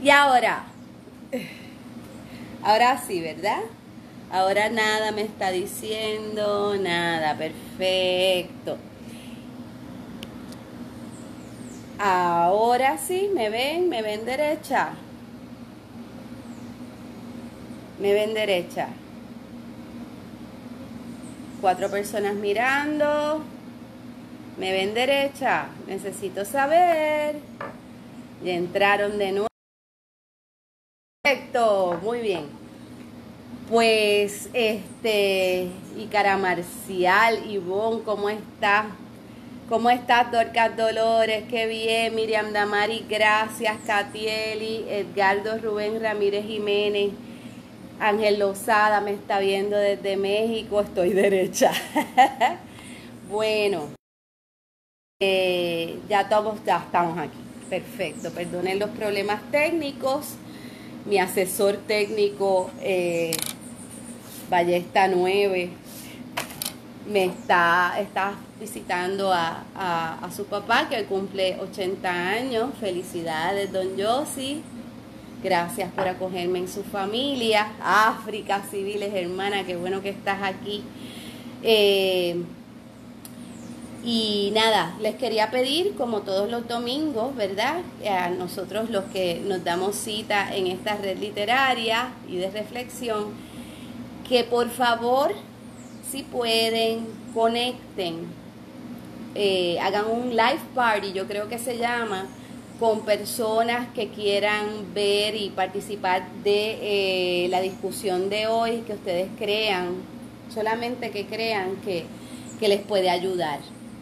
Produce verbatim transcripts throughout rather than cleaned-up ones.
Y ahora, ahora sí, ¿verdad? Ahora nada me está diciendo, nada, perfecto. Ahora sí, ¿me ven? ¿Me ven derecha? ¿Me ven derecha? Cuatro personas mirando. ¿Me ven derecha? Necesito saber. Ya entraron de nuevo. Perfecto, muy bien. Pues, este, Icara Marcial, Ivonne, ¿cómo está? ¿Cómo estás, Dorcas Dolores? Qué bien, Miriam Damari, gracias, Catieli, Edgardo Rubén Ramírez Jiménez, Ángel Lozada me está viendo desde México, estoy derecha. Bueno, eh, ya todos, ya estamos aquí, perfecto, perdonen los problemas técnicos, mi asesor técnico, eh, Ballesta nueve, me está, está visitando a, a, a su papá que cumple ochenta años. Felicidades, don Yossi. Gracias por acogerme en su familia. África Civiles, hermana, qué bueno que estás aquí. Eh, y nada, les quería pedir, como todos los domingos, ¿verdad? A nosotros los que nos damos cita en esta red literaria y de reflexión, que por favor, si pueden, conecten, eh, hagan un live party, yo creo que se llama, con personas que quieran ver y participar de eh, la discusión de hoy, que ustedes crean, solamente que crean que, que les puede ayudar.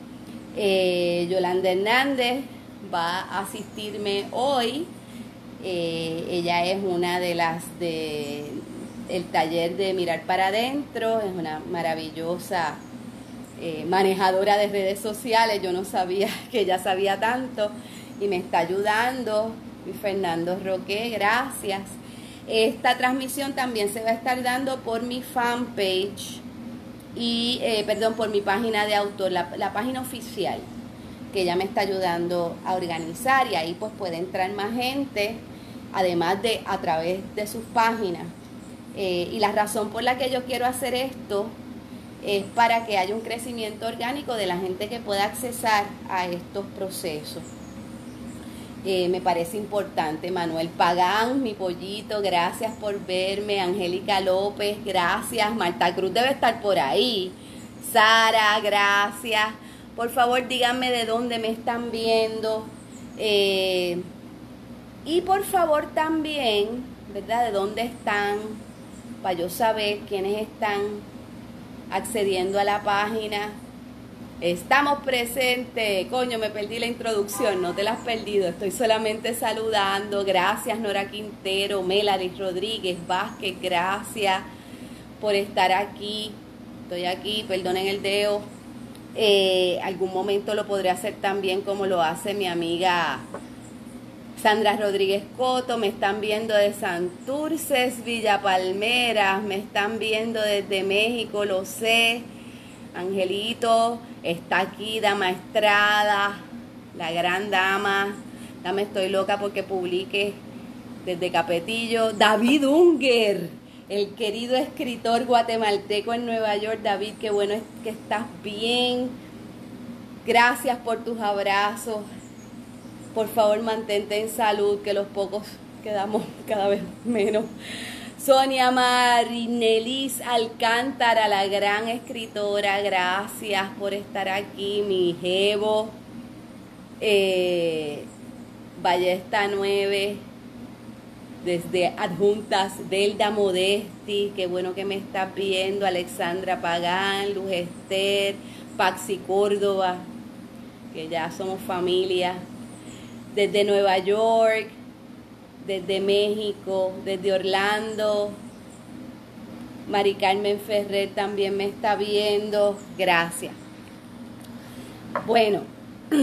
Eh, Yolanda Hernández va a asistirme hoy. Eh, ella es una de las de el taller de Mirar para Adentro, es una maravillosa eh, manejadora de redes sociales. Yo no sabía que ella sabía tanto y me está ayudando. Y Fernando Roque, gracias. Esta transmisión también se va a estar dando por mi fanpage y, eh, perdón, por mi página de autor, la, la página oficial, que ella me está ayudando a organizar, y ahí pues puede entrar más gente, además de a través de sus páginas. Eh, y la razón por la que yo quiero hacer esto es para que haya un crecimiento orgánico de la gente que pueda accesar a estos procesos. Eh, me parece importante. Manuel Pagán, mi pollito, gracias por verme. Angélica López, gracias. Marta Cruz debe estar por ahí. Sara, gracias. Por favor, díganme de dónde me están viendo. Eh, y por favor también, ¿verdad? De dónde están, para yo saber quiénes están accediendo a la página. Estamos presentes. Coño, me perdí la introducción, no te la has perdido, estoy solamente saludando. Gracias, Nora Quintero, Melanie Rodríguez Vázquez, gracias por estar aquí. Estoy aquí, perdonen el dedo. Eh, algún momento lo podré hacer también como lo hace mi amiga Sandra Rodríguez Coto. Me están viendo de Santurces, Villa Palmeras, me están viendo desde México, lo sé. Angelito está aquí, Dama Estrada, la gran dama. Dame, estoy loca porque publique desde Capetillo. David Unger, el querido escritor guatemalteco en Nueva York. David, qué bueno es que estás bien. Gracias por tus abrazos. Por favor, mantente en salud, que los pocos quedamos cada vez menos. Sonia Marinelis Alcántara, la gran escritora, gracias por estar aquí. Mi jevo, eh, Ballesta nueve, desde Adjuntas, Delda Modesti, qué bueno que me estás viendo. Alexandra Pagán, Luz Esther, Paxi Córdoba, que ya somos familia. Desde Nueva York, desde México, desde Orlando, Mari Carmen Ferrer también me está viendo, gracias. Bueno,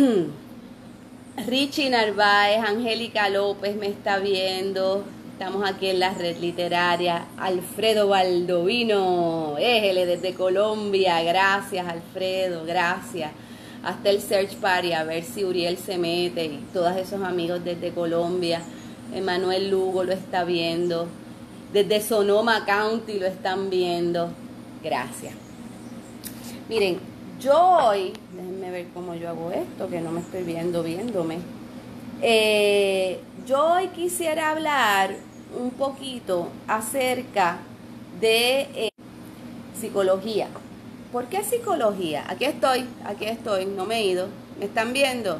Richie Narváez, Angélica López me está viendo, estamos aquí en la red literaria. Alfredo Baldovino, éjele desde Colombia, gracias Alfredo, gracias. Hasta el Search Party, a ver si Uriel se mete y todos esos amigos desde Colombia. Emanuel Lugo lo está viendo. Desde Sonoma County lo están viendo. Gracias. Miren, yo hoy, déjenme ver cómo yo hago esto, que no me estoy viendo, viéndome. Eh, yo hoy quisiera hablar un poquito acerca de eh, psicología. ¿Por qué psicología? Aquí estoy, aquí estoy, no me he ido. ¿Me están viendo?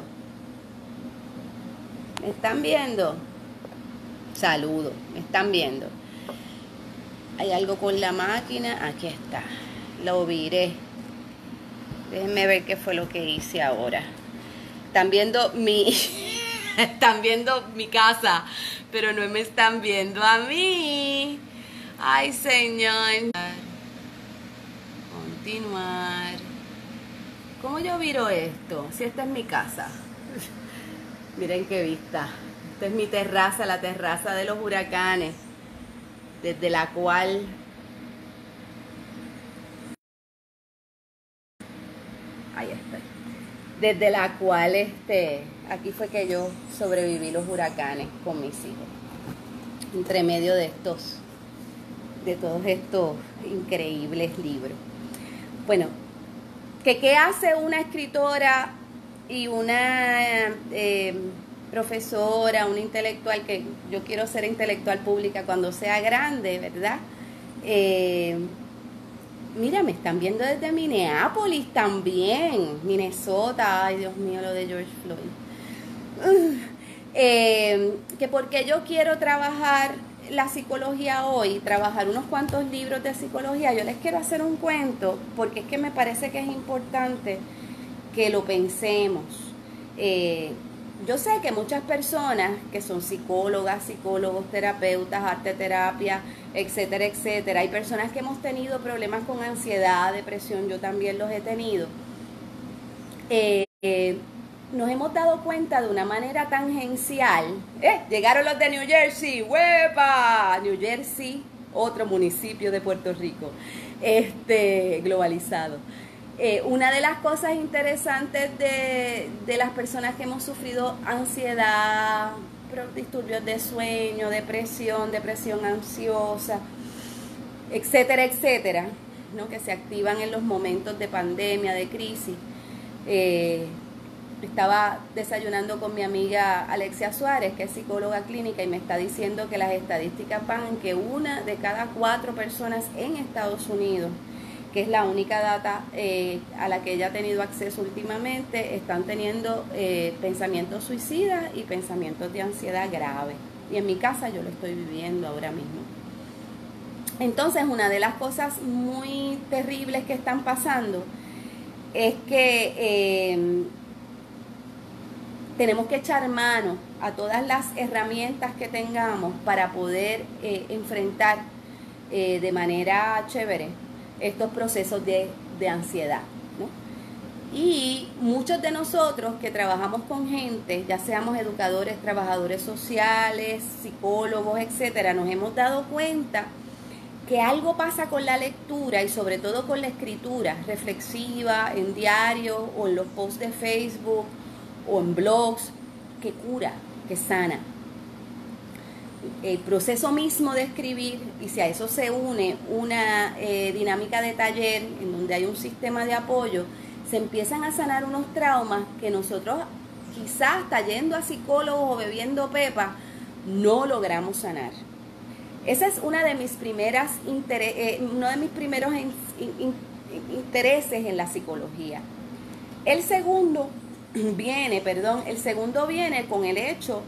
¿Me están viendo? Saludo, me están viendo. Hay algo con la máquina, aquí está, lo viré. Déjenme ver qué fue lo que hice ahora. Están viendo mi, están viendo mi casa, pero no me están viendo a mí. Ay, señor. Continuar. ¿Cómo yo viro esto? Si esta es mi casa. Miren qué vista. Esta es mi terraza, la terraza de los huracanes, desde la cual ahí está. Desde la cual este aquí fue que yo sobreviví los huracanes con mis hijos. Entre medio de estos de todos estos increíbles libros. Bueno, ¿qué, qué hace una escritora y una eh, profesora, una intelectual, que yo quiero ser intelectual pública cuando sea grande, ¿verdad? Eh, mira, me están viendo desde Minneapolis también, Minnesota, ay Dios mío, lo de George Floyd. Uh, eh, que porque yo quiero trabajar la psicología hoy, trabajar unos cuantos libros de psicología, yo les quiero hacer un cuento, porque es que me parece que es importante que lo pensemos. Eh, Yo sé que muchas personas que son psicólogas, psicólogos, terapeutas, arte terapia, etcétera, etcétera, hay personas que hemos tenido problemas con ansiedad, depresión, yo también los he tenido. Eh, eh, nos hemos dado cuenta de una manera tangencial. ¡Eh! Llegaron los de New Jersey, ¡huepa! New Jersey, otro municipio de Puerto Rico, este, globalizado. Eh, una de las cosas interesantes de, de las personas que hemos sufrido ansiedad, disturbios de sueño, depresión, depresión ansiosa, etcétera, etcétera, ¿no? Que se activan en los momentos de pandemia, de crisis. Eh, estaba desayunando con mi amiga Alexia Suárez, que es psicóloga clínica, y me está diciendo que las estadísticas van en que una de cada cuatro personas en Estados Unidos, que es la única data eh, a la que ella ha tenido acceso últimamente, están teniendo eh, pensamientos suicidas y pensamientos de ansiedad grave. Y en mi casa yo lo estoy viviendo ahora mismo. Entonces, una de las cosas muy terribles que están pasando es que eh, tenemos que echar mano a todas las herramientas que tengamos para poder eh, enfrentar eh, de manera chévere estos procesos de, de ansiedad, ¿no? Y muchos de nosotros que trabajamos con gente, ya seamos educadores, trabajadores sociales, psicólogos, etcétera, nos hemos dado cuenta que algo pasa con la lectura y sobre todo con la escritura reflexiva en diarios o en los posts de Facebook o en blogs, que cura, que sana. El proceso mismo de escribir, y si a eso se une una eh, dinámica de taller en donde hay un sistema de apoyo, se empiezan a sanar unos traumas que nosotros quizás hasta yendo a psicólogos o bebiendo pepa no logramos sanar. Esa es una de mis primeras interés, eh, uno de mis primeros in, in, in, intereses en la psicología. El segundo viene, perdón, el segundo viene con el hecho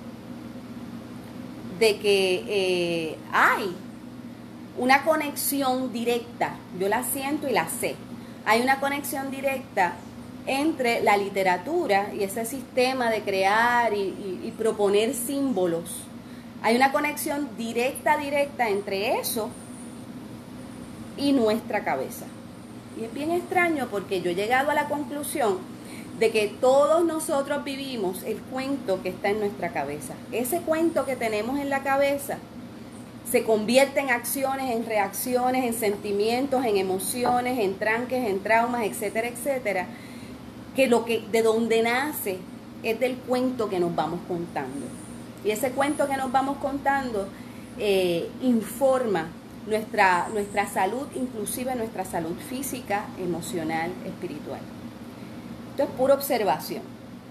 de que eh, hay una conexión directa, yo la siento y la sé, hay una conexión directa entre la literatura y ese sistema de crear y, y, y proponer símbolos. Hay una conexión directa, directa entre eso y nuestra cabeza. Y es bien extraño porque yo he llegado a la conclusión de que todos nosotros vivimos el cuento que está en nuestra cabeza. Ese cuento que tenemos en la cabeza se convierte en acciones, en reacciones, en sentimientos, en emociones, en tranques, en traumas, etcétera, etcétera, que lo que de donde nace es del cuento que nos vamos contando. Y ese cuento que nos vamos contando eh, informa nuestra, nuestra salud, inclusive nuestra salud física, emocional, espiritual. Esto es pura observación.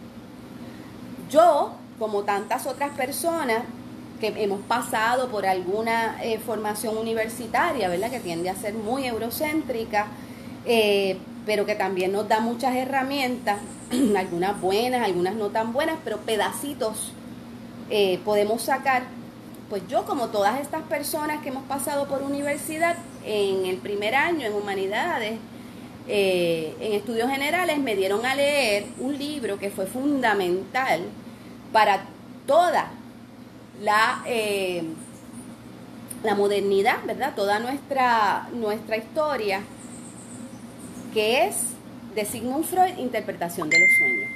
Yo, como tantas otras personas que hemos pasado por alguna eh, formación universitaria, ¿verdad?, que tiende a ser muy eurocéntrica, eh, pero que también nos da muchas herramientas, algunas buenas, algunas no tan buenas, pero pedacitos eh, podemos sacar. Pues yo, como todas estas personas que hemos pasado por universidad, en el primer año en humanidades, eh, en estudios generales, me dieron a leer un libro que fue fundamental para toda la, eh, la modernidad, ¿verdad? Toda nuestra, nuestra historia, que es de Sigmund Freud, Interpretación de los Sueños.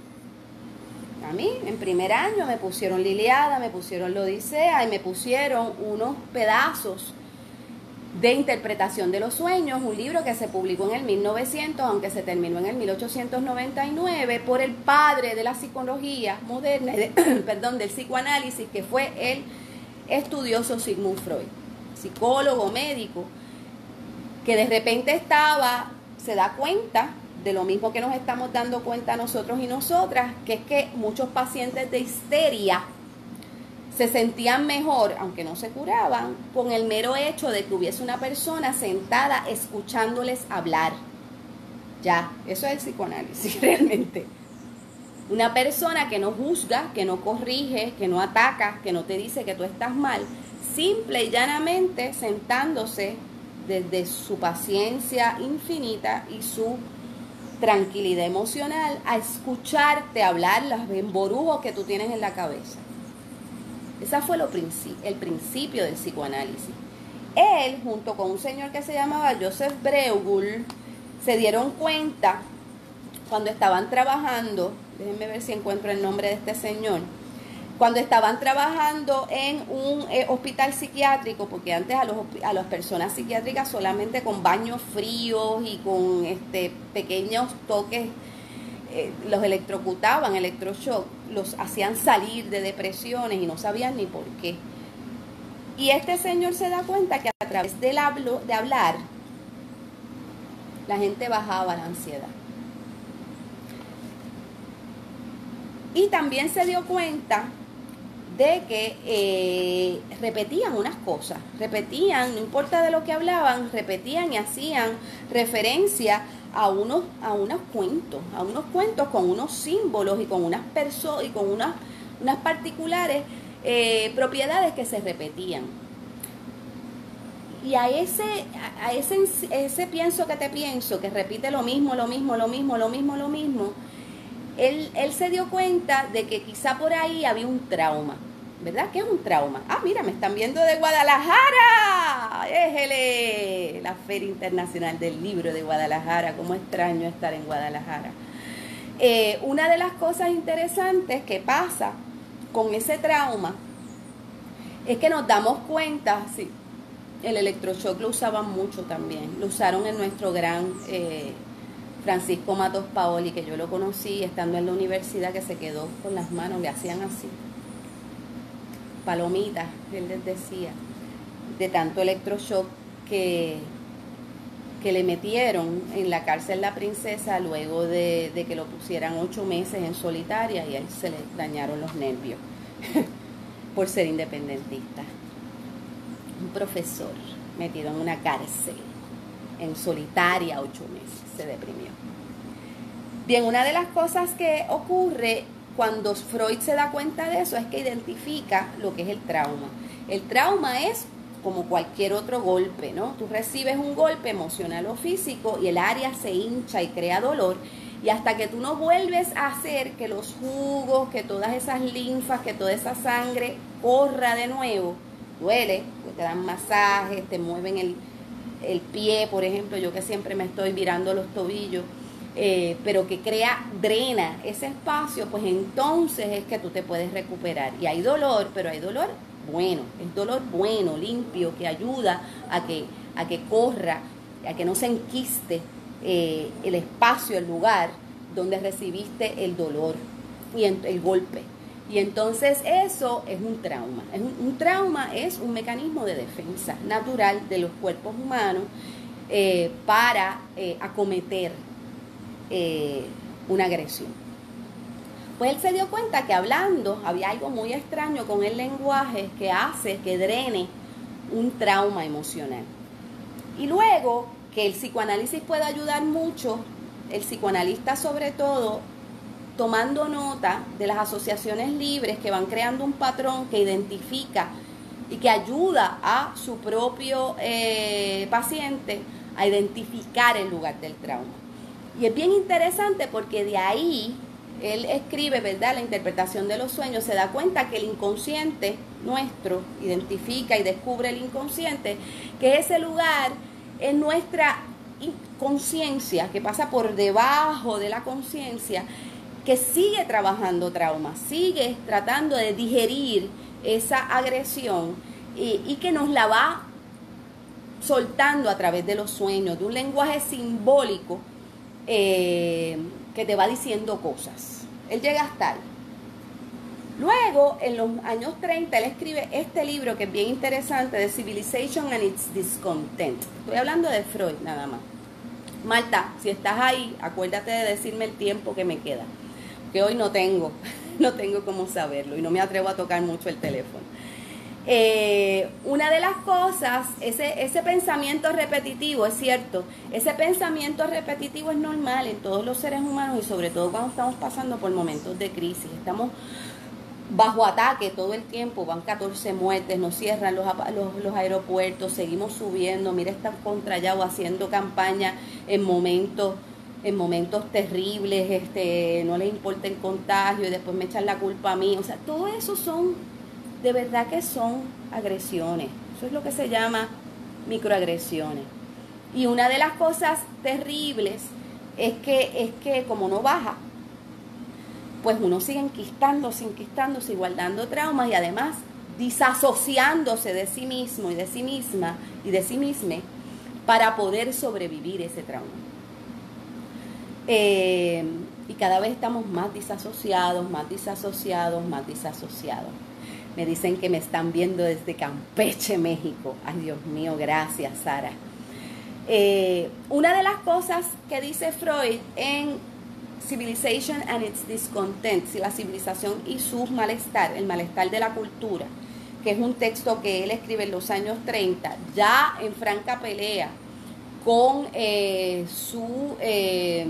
A mí, en primer año, me pusieron la Ilíada, me pusieron la Odisea y me pusieron unos pedazos de Interpretación de los Sueños, un libro que se publicó en el mil novecientos, aunque se terminó en el mil ochocientos noventa y nueve, por el padre de la psicología moderna, de, perdón, del psicoanálisis, que fue el estudioso Sigmund Freud, psicólogo, médico, que de repente estaba, se da cuenta de lo mismo que nos estamos dando cuenta nosotros y nosotras, que es que muchos pacientes de histeria se sentían mejor, aunque no se curaban, con el mero hecho de que hubiese una persona sentada escuchándoles hablar. Ya, eso es el psicoanálisis realmente. Una persona que no juzga, que no corrige, que no ataca, que no te dice que tú estás mal, simple y llanamente sentándose desde su paciencia infinita y su tranquilidad emocional a escucharte hablar los emborujos que tú tienes en la cabeza. Ese fue lo princi- el principio del psicoanálisis. Él, junto con un señor que se llamaba Joseph Bruegel, se dieron cuenta cuando estaban trabajando, déjenme ver si encuentro el nombre de este señor, cuando estaban trabajando en un eh, hospital psiquiátrico, porque antes a, los, a las personas psiquiátricas solamente con baños fríos y con este, pequeños toques, eh, los electrocutaban, electroshock, los hacían salir de depresiones y no sabían ni por qué. Y este señor se da cuenta que a través del hablo, de hablar, la gente bajaba la ansiedad. Y también se dio cuenta de que eh, repetían unas cosas, repetían, no importa de lo que hablaban, repetían y hacían referencia a unos, a unos cuentos, a unos cuentos con unos símbolos y con unas personas y con unas, unas particulares eh, propiedades que se repetían. Y a ese, a ese, ese pienso que te pienso, que repite lo mismo, lo mismo, lo mismo, lo mismo, lo mismo, él, él se dio cuenta de que quizá por ahí había un trauma. ¿Verdad? ¿Qué es un trauma? Ah, mira, me están viendo de Guadalajara. ¡Éjele! La Feria Internacional del Libro de Guadalajara. Cómo extraño estar en Guadalajara. Eh, una de las cosas interesantes que pasa con ese trauma es que nos damos cuenta, sí, el electroshock lo usaban mucho también. Lo usaron en nuestro gran eh, Francisco Matos Paoli, que yo lo conocí estando en la universidad, que se quedó con las manos, le hacían así. Palomitas, él les decía, de tanto electroshock que, que le metieron en la cárcel La Princesa luego de, de que lo pusieran ocho meses en solitaria y a él se le dañaron los nervios por ser independentista. Un profesor metido en una cárcel en solitaria ocho meses, se deprimió. Bien, una de las cosas que ocurre cuando Freud se da cuenta de eso es que identifica lo que es el trauma. El trauma es como cualquier otro golpe, ¿no? Tú recibes un golpe emocional o físico y el área se hincha y crea dolor, y hasta que tú no vuelves a hacer que los jugos, que todas esas linfas, que toda esa sangre corra de nuevo, duele, pues te dan masajes, te mueven el, el pie, por ejemplo, yo que siempre me estoy virando los tobillos, Eh, pero que crea, drena ese espacio, pues entonces es que tú te puedes recuperar. Y hay dolor, pero hay dolor bueno, es dolor bueno, limpio, que ayuda a que, a que corra, a que no se enquiste eh, el espacio, el lugar donde recibiste el dolor y el golpe. Y entonces eso es un trauma. Es un, un trauma es un mecanismo de defensa natural de los cuerpos humanos eh, para eh, acometer eh, una agresión. Pues él se dio cuenta que hablando había algo muy extraño con el lenguaje que hace que drene un trauma emocional. Y luego que el psicoanálisis puede ayudar mucho, el psicoanalista sobre todo, tomando nota de las asociaciones libres que van creando un patrón que identifica y que ayuda a su propio eh, paciente a identificar el lugar del trauma. Y es bien interesante porque de ahí él escribe, ¿verdad?, la interpretación de los sueños, se da cuenta que el inconsciente nuestro identifica y descubre el inconsciente, que ese lugar es nuestra conciencia, que pasa por debajo de la conciencia, que sigue trabajando trauma, sigue tratando de digerir esa agresión y, y que nos la va soltando a través de los sueños, de un lenguaje simbólico eh, que te va diciendo cosas. Él llega hasta ahí. Luego, en los años treinta, él escribe este libro que es bien interesante, de Civilization and its Discontent. Estoy hablando de Freud nada más. Marta, si estás ahí, acuérdate de decirme el tiempo que me queda, que hoy no tengo, no tengo cómo saberlo y no me atrevo a tocar mucho el teléfono. Eh, una de las cosas, ese, ese pensamiento repetitivo, es cierto, ese pensamiento repetitivo es normal en todos los seres humanos y sobre todo cuando estamos pasando por momentos de crisis. Estamos bajo ataque todo el tiempo, van catorce muertes, nos cierran los, los, los aeropuertos, seguimos subiendo, mira, están contra Yao haciendo campaña en momentos, en momentos terribles, este, no les importa el contagio y después me echan la culpa a mí. O sea, todo eso son, de verdad que son agresiones. Eso es lo que se llama microagresiones. Y una de las cosas terribles es que, es que como no baja, pues uno sigue enquistándose, enquistándose y guardando traumas y además disasociándose de sí mismo y de sí misma y de sí misma para poder sobrevivir ese trauma. Eh, y cada vez estamos más disasociados, más disasociados, más disasociados. Me dicen que me están viendo desde Campeche, México. Ay, Dios mío, gracias, Sara. Eh, una de las cosas que dice Freud en Civilization and its Discontent, la civilización y su malestar, el malestar de la cultura, que es un texto que él escribe en los años treinta, ya en franca pelea con eh, su, eh,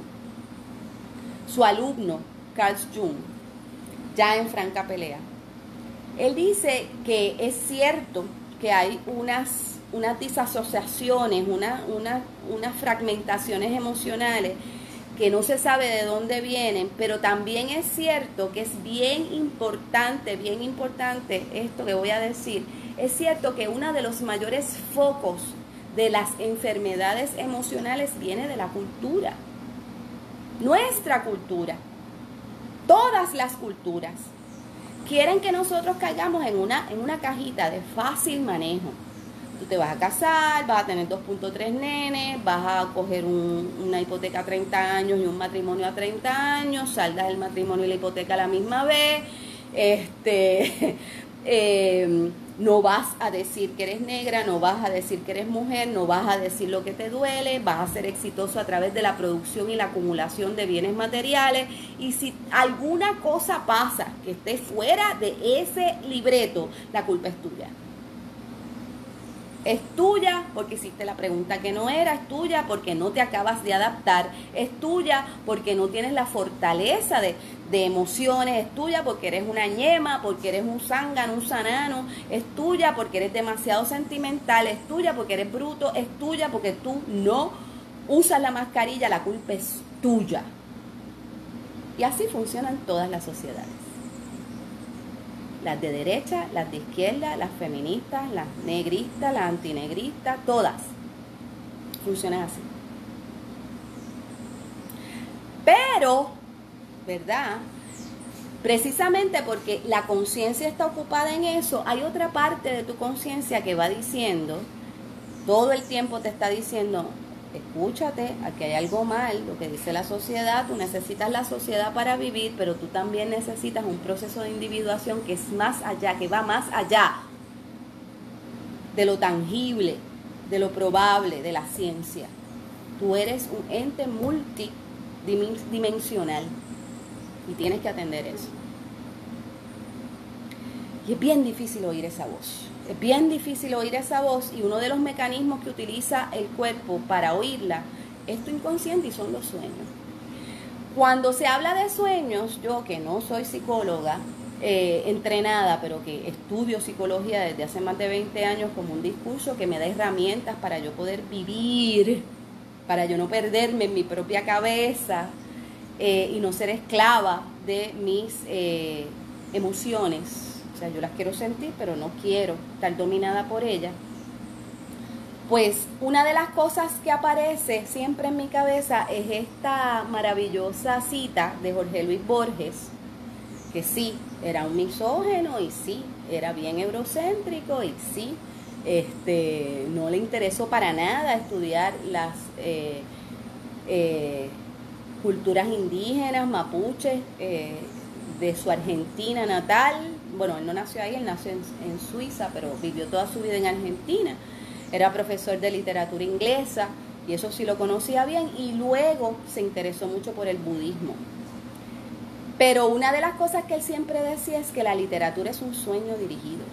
su alumno, Carl Jung, ya en franca pelea. Él dice que es cierto que hay unas, unas disasociaciones, una, una, unas fragmentaciones emocionales que no se sabe de dónde vienen, pero también es cierto que es bien importante, bien importante esto que voy a decir, es cierto que uno de los mayores focos de las enfermedades emocionales viene de la cultura, nuestra cultura, todas las culturas quieren que nosotros caigamos en una, en una cajita de fácil manejo. Tú te vas a casar, vas a tener dos punto tres nenes, vas a coger un, una hipoteca a treinta años y un matrimonio a treinta años, saldas el matrimonio y la hipoteca a la misma vez, este, eh, no vas a decir que eres negra, no vas a decir que eres mujer, no vas a decir lo que te duele, vas a ser exitoso a través de la producción y la acumulación de bienes materiales, y si alguna cosa pasa que esté fuera de ese libreto, la culpa es tuya. Es tuya porque hiciste la pregunta que no era, es tuya porque no te acabas de adaptar, es tuya porque no tienes la fortaleza de, de emociones, es tuya porque eres una ñema, porque eres un zángano, un sanano, es tuya porque eres demasiado sentimental, es tuya porque eres bruto, es tuya porque tú no usas la mascarilla, la culpa es tuya. Y así funcionan todas las sociedades. Las de derecha, las de izquierda, las feministas, las negristas, las antinegristas, todas funcionan así. Pero, ¿verdad? Precisamente porque la conciencia está ocupada en eso, hay otra parte de tu conciencia que va diciendo, todo el tiempo te está diciendo, escúchate, aquí hay algo mal, lo que dice la sociedad, tú necesitas la sociedad para vivir, pero tú también necesitas un proceso de individuación que es más allá, que va más allá de lo tangible, de lo probable, de la ciencia. Tú eres un ente multidimensional y tienes que atender eso. Y es bien difícil oír esa voz. Es bien difícil oír esa voz y uno de los mecanismos que utiliza el cuerpo para oírla es tu inconsciente y son los sueños. Cuando se habla de sueños, yo que no soy psicóloga eh, entrenada, pero que estudio psicología desde hace más de veinte años como un discurso que me da herramientas para yo poder vivir, para yo no perderme en mi propia cabeza eh, y no ser esclava de mis eh, emociones. O sea, yo las quiero sentir, pero no quiero estar dominada por ellas. Pues una de las cosas que aparece siempre en mi cabeza es esta maravillosa cita de Jorge Luis Borges, que sí, era un misógino y sí, era bien eurocéntrico y sí, este, no le interesó para nada estudiar las eh, eh, culturas indígenas, mapuches, eh, de su Argentina natal. Bueno, él no nació ahí, él nació en, en Suiza, pero vivió toda su vida en Argentina. Era profesor de literatura inglesa y eso sí lo conocía bien y luego se interesó mucho por el budismo. Pero una de las cosas que él siempre decía es que la literatura es un sueño dirigido.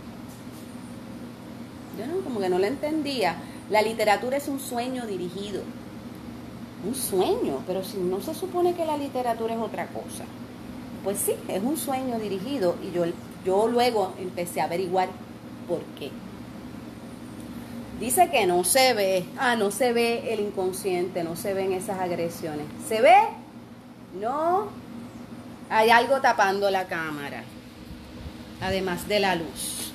Yo no, como que no lo entendía. La literatura es un sueño dirigido. Un sueño, pero si no se supone que la literatura es otra cosa. Pues sí, es un sueño dirigido y yo, yo luego empecé a averiguar por qué. Dice que no se ve, ah, no se ve el inconsciente, no se ven esas agresiones. ¿Se ve? No, hay algo tapando la cámara, además de la luz.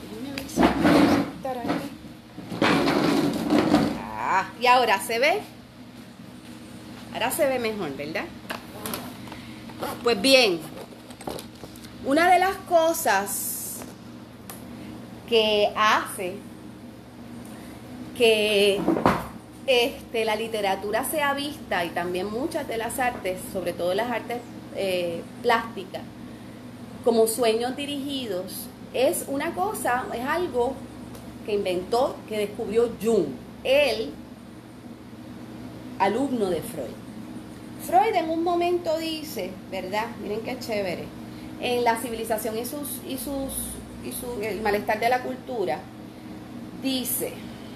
Ah, y ahora se ve, ahora se ve mejor, ¿verdad? Pues bien, una de las cosas que hace que este, la literatura sea vista y también muchas de las artes, sobre todo las artes eh, plásticas, como sueños dirigidos, es una cosa, es algo que inventó, que descubrió Jung, el alumno de Freud. Freud en un momento dice, ¿verdad? Miren qué chévere. En La civilización y sus y sus y su, el malestar de la cultura, dice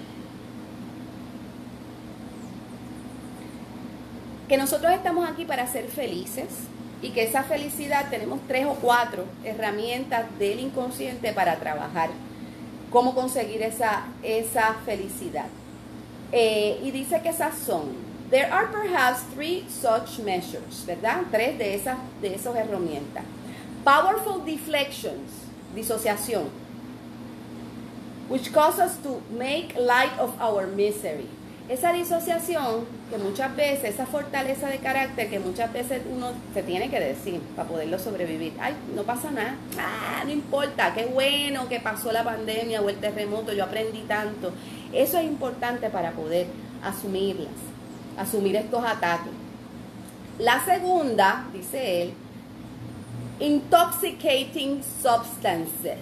que nosotros estamos aquí para ser felices y que esa felicidad tenemos tres o cuatro herramientas del inconsciente para trabajar cómo conseguir esa, esa felicidad. Eh, y dice que esas son, there are perhaps three such measures, ¿verdad? Tres de esas de esas herramientas. Powerful deflections, disociación, which cause us to make light of our misery. Esa disociación, que muchas veces, esa fortaleza de carácter que muchas veces uno se tiene que decir para poderlo sobrevivir. Ay, no pasa nada, ah, no importa, qué bueno que pasó la pandemia o el terremoto, yo aprendí tanto. Eso es importante para poder asumirlas, asumir estos ataques. La segunda, dice él, intoxicating substances.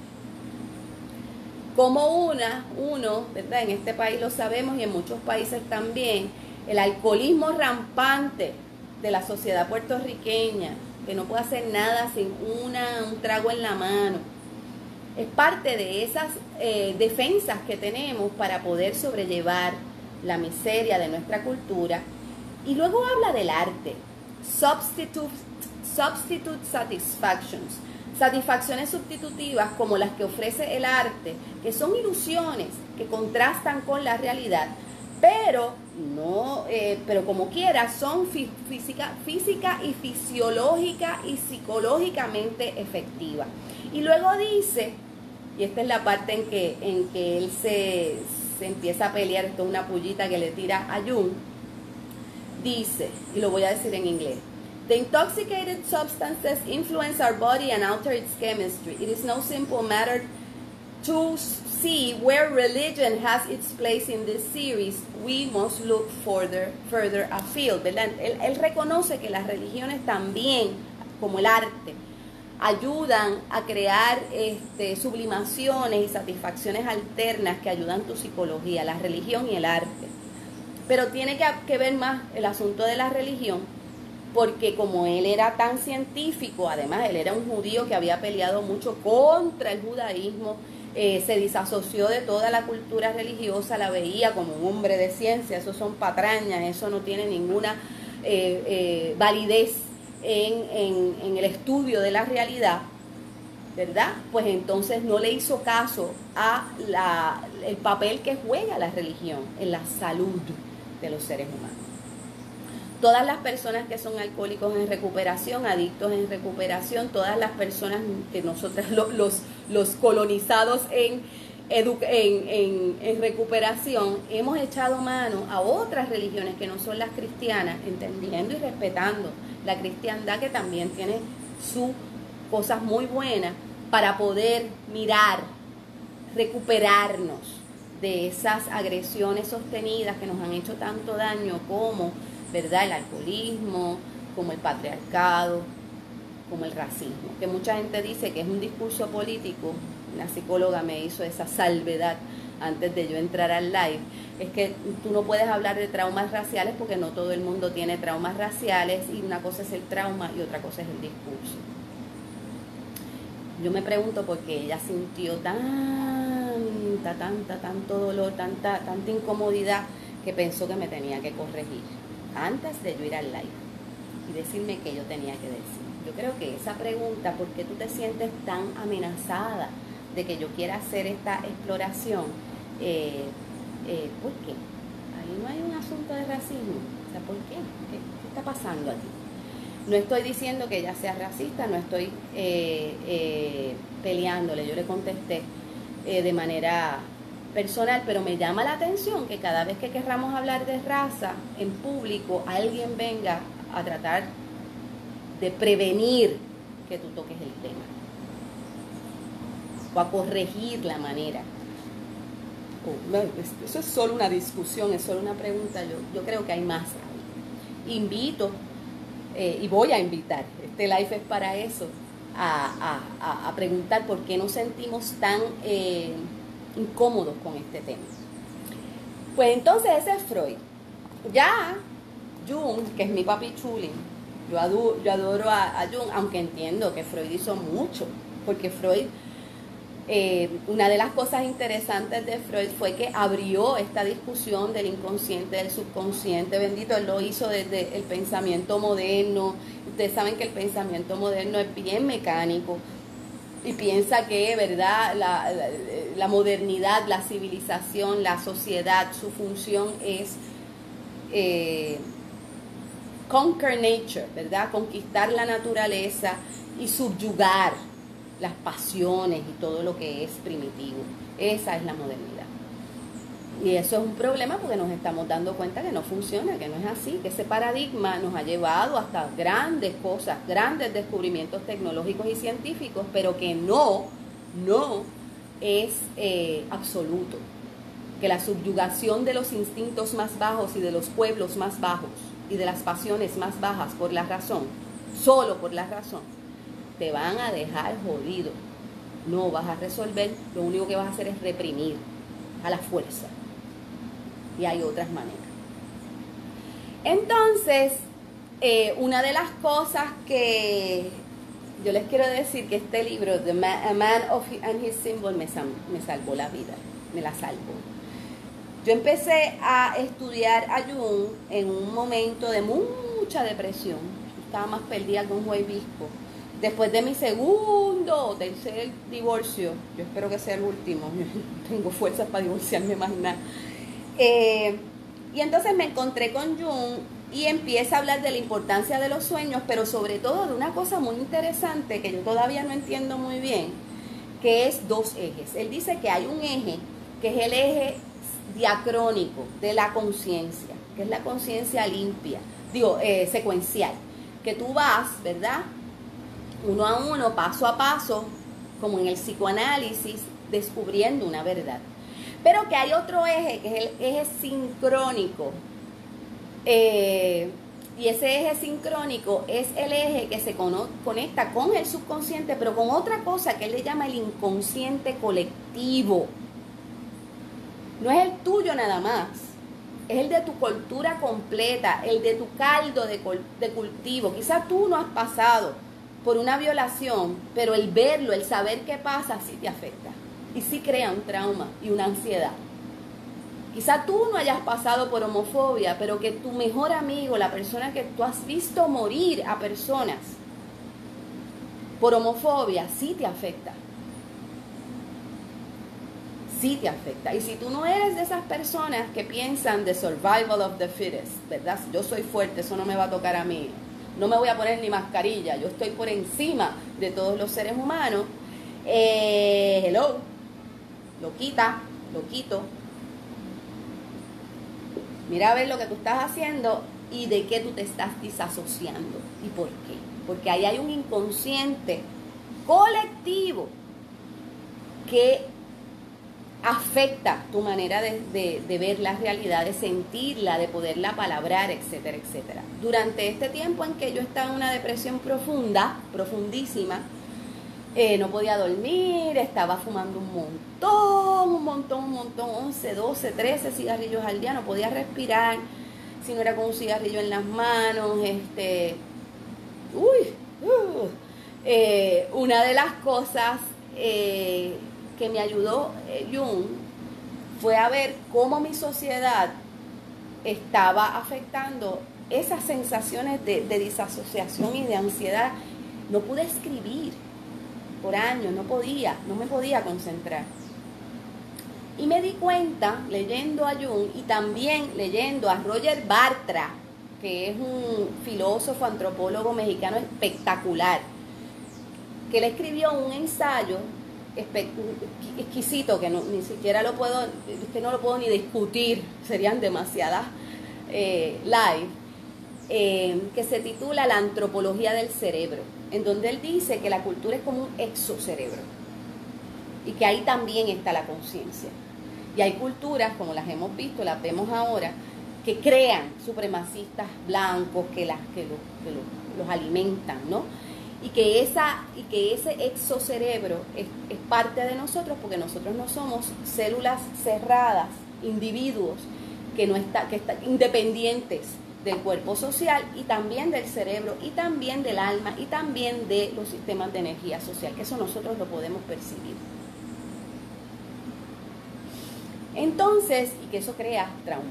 Como una, uno, ¿verdad? En este país lo sabemos y en muchos países también, el alcoholismo rampante de la sociedad puertorriqueña, que no puede hacer nada sin una, un trago en la mano. Es parte de esas eh, defensas que tenemos para poder sobrellevar la miseria de nuestra cultura. Y luego habla del arte, substitute, substitute satisfactions, satisfacciones sustitutivas como las que ofrece el arte, que son ilusiones que contrastan con la realidad, pero no, eh, pero como quiera son fí física, física y fisiológica y psicológicamente efectivas. Y luego dice, y esta es la parte en que, en que él se, se empieza a pelear, esto es una pullita que le tira a Jung, dice, y lo voy a decir en inglés: the intoxicated substances influence our body and alter its chemistry. It is no simple matter to see where religion has its place in this series, we must look further, further afield, ¿verdad? Él, él reconoce que las religiones también, como el arte, ayudan a crear este, sublimaciones y satisfacciones alternas que ayudan tu psicología, la religión y el arte. Pero tiene que, que ver más el asunto de la religión, porque como él era tan científico, además él era un judío que había peleado mucho contra el judaísmo, eh, se disasoció de toda la cultura religiosa, la veía como un hombre de ciencia, eso son patrañas, eso no tiene ninguna eh, eh, validez en, en, en el estudio de la realidad, ¿verdad? Pues entonces no le hizo caso a la, el papel que juega la religión en la salud de los seres humanos. Todas las personas que son alcohólicos en recuperación, adictos en recuperación, todas las personas que nosotros, los, los colonizados en, edu, en, en, en recuperación, hemos echado mano a otras religiones que no son las cristianas, entendiendo y respetando la cristiandad, que también tiene sus cosas muy buenas, para poder mirar, recuperarnos de esas agresiones sostenidas que nos han hecho tanto daño, como, ¿verdad?, el alcoholismo, como el patriarcado, como el racismo, que mucha gente dice que es un discurso político. Una psicóloga me hizo esa salvedad antes de yo entrar al live, es que tú no puedes hablar de traumas raciales porque no todo el mundo tiene traumas raciales, y una cosa es el trauma y otra cosa es el discurso. Yo me pregunto por qué ella sintió tanta, tanta, tanto dolor, tanta, tanta incomodidad, que pensó que me tenía que corregir antes de yo ir al live y decirme qué yo tenía que decir. Yo creo que esa pregunta, ¿por qué tú te sientes tan amenazada de que yo quiera hacer esta exploración? Eh, eh, ¿Por qué? Ahí no hay un asunto de racismo. O sea, ¿por qué? ¿Qué, qué está pasando aquí? No estoy diciendo que ella sea racista, no estoy eh, eh, peleándole. Yo le contesté eh, de manera personal, pero me llama la atención que cada vez que querramos hablar de raza en público, alguien venga a tratar de prevenir que tú toques el tema, o a corregir la manera. Oh, no, eso es solo una discusión, es solo una pregunta. Yo, yo creo que hay más ahí. Invito, eh, y voy a invitar, este live es para eso, a, a, a preguntar por qué nos sentimos tan eh, incómodos con este tema. Pues entonces ese es Freud. Ya Jung, que es mi papi chuli, yo adoro, yo adoro a, a Jung, aunque entiendo que Freud hizo mucho, porque Freud, eh, una de las cosas interesantes de Freud fue que abrió esta discusión del inconsciente, del subconsciente. Bendito, él lo hizo desde el pensamiento moderno. Ustedes saben que el pensamiento moderno es bien mecánico y piensa que, ¿verdad?, la, la, la modernidad, la civilización, la sociedad, su función es eh, conquer nature, ¿verdad?, conquistar la naturaleza y subyugar las pasiones y todo lo que es primitivo. Esa es la modernidad. Y eso es un problema, porque nos estamos dando cuenta que no funciona, que no es así, que ese paradigma nos ha llevado hasta grandes cosas, grandes descubrimientos tecnológicos y científicos, pero que no, no es eh, absoluto. Que la subyugación de los instintos más bajos y de los pueblos más bajos y de las pasiones más bajas por la razón, solo por la razón, te van a dejar jodido. No vas a resolver, lo único que vas a hacer es reprimir a la fuerza. Y hay otras maneras. Entonces, eh, una de las cosas que yo les quiero decir, que este libro, The Man, A Man of and His Symbol, me, me salvó la vida, me la salvó. Yo empecé a estudiar a Jung en un momento de mucha depresión. Estaba más perdida que un huevisco. Después de mi segundo o tercer divorcio, yo espero que sea el último, yo no tengo fuerzas para divorciarme más nada. Eh, y entonces me encontré con Jung y empieza a hablar de la importancia de los sueños, pero sobre todo de una cosa muy interesante que yo todavía no entiendo muy bien, que es dos ejes. Él dice que hay un eje, que es el eje diacrónico de la conciencia, que es la conciencia limpia, digo, eh, secuencial, que tú vas, ¿verdad?, uno a uno, paso a paso, como en el psicoanálisis, descubriendo una verdad. Pero que hay otro eje, que es el eje sincrónico. Eh, y ese eje sincrónico es el eje que se conecta con el subconsciente, pero con otra cosa que él le llama el inconsciente colectivo. No es el tuyo nada más, es el de tu cultura completa, el de tu caldo de, de cultivo. Quizás tú no has pasado por una violación, pero el verlo, el saber qué pasa, sí te afecta. Y sí crea un trauma y una ansiedad. Quizá tú no hayas pasado por homofobia, pero que tu mejor amigo, la persona que tú has visto morir a personas por homofobia, sí te afecta. Sí te afecta. Y si tú no eres de esas personas que piensan de survival of the fittest, ¿verdad? Yo soy fuerte, eso no me va a tocar a mí. No me voy a poner ni mascarilla, yo estoy por encima de todos los seres humanos. Eh, hello, lo quita, lo quito. Mira a ver lo que tú estás haciendo y de qué tú te estás disasociando y por qué. Porque ahí hay un inconsciente colectivo que afecta tu manera de, de, de ver la realidad, de sentirla, de poderla palabrar, etcétera, etcétera. Durante este tiempo en que yo estaba en una depresión profunda, profundísima, Eh, no podía dormir, estaba fumando un montón, un montón, un montón, once, doce, trece cigarrillos al día, no podía respirar, si no era con un cigarrillo en las manos, este, uy, uh, eh, una de las cosas eh, que me ayudó eh, Jung fue a ver cómo mi sociedad estaba afectando esas sensaciones de, de disasociación y de ansiedad. No pude escribir por años, no podía, no me podía concentrar. Y me di cuenta, leyendo a Jung y también leyendo a Roger Bartra, que es un filósofo, antropólogo mexicano espectacular, que le escribió un ensayo exquisito, que no, ni siquiera lo puedo, que no lo puedo ni discutir, serían demasiadas eh, live, eh, que se titula La antropología del cerebro, en donde él dice que la cultura es como un exocerebro y que ahí también está la conciencia. Y hay culturas, como las hemos visto, las vemos ahora, que crean supremacistas blancos que, las, que, los, que los, los alimentan, ¿no? Y que, esa, y que ese exocerebro es, es parte de nosotros, porque nosotros no somos células cerradas, individuos que, no está, que están independientes del cuerpo social y también del cerebro y también del alma y también de los sistemas de energía social, que eso nosotros lo podemos percibir. Entonces, y que eso crea trauma.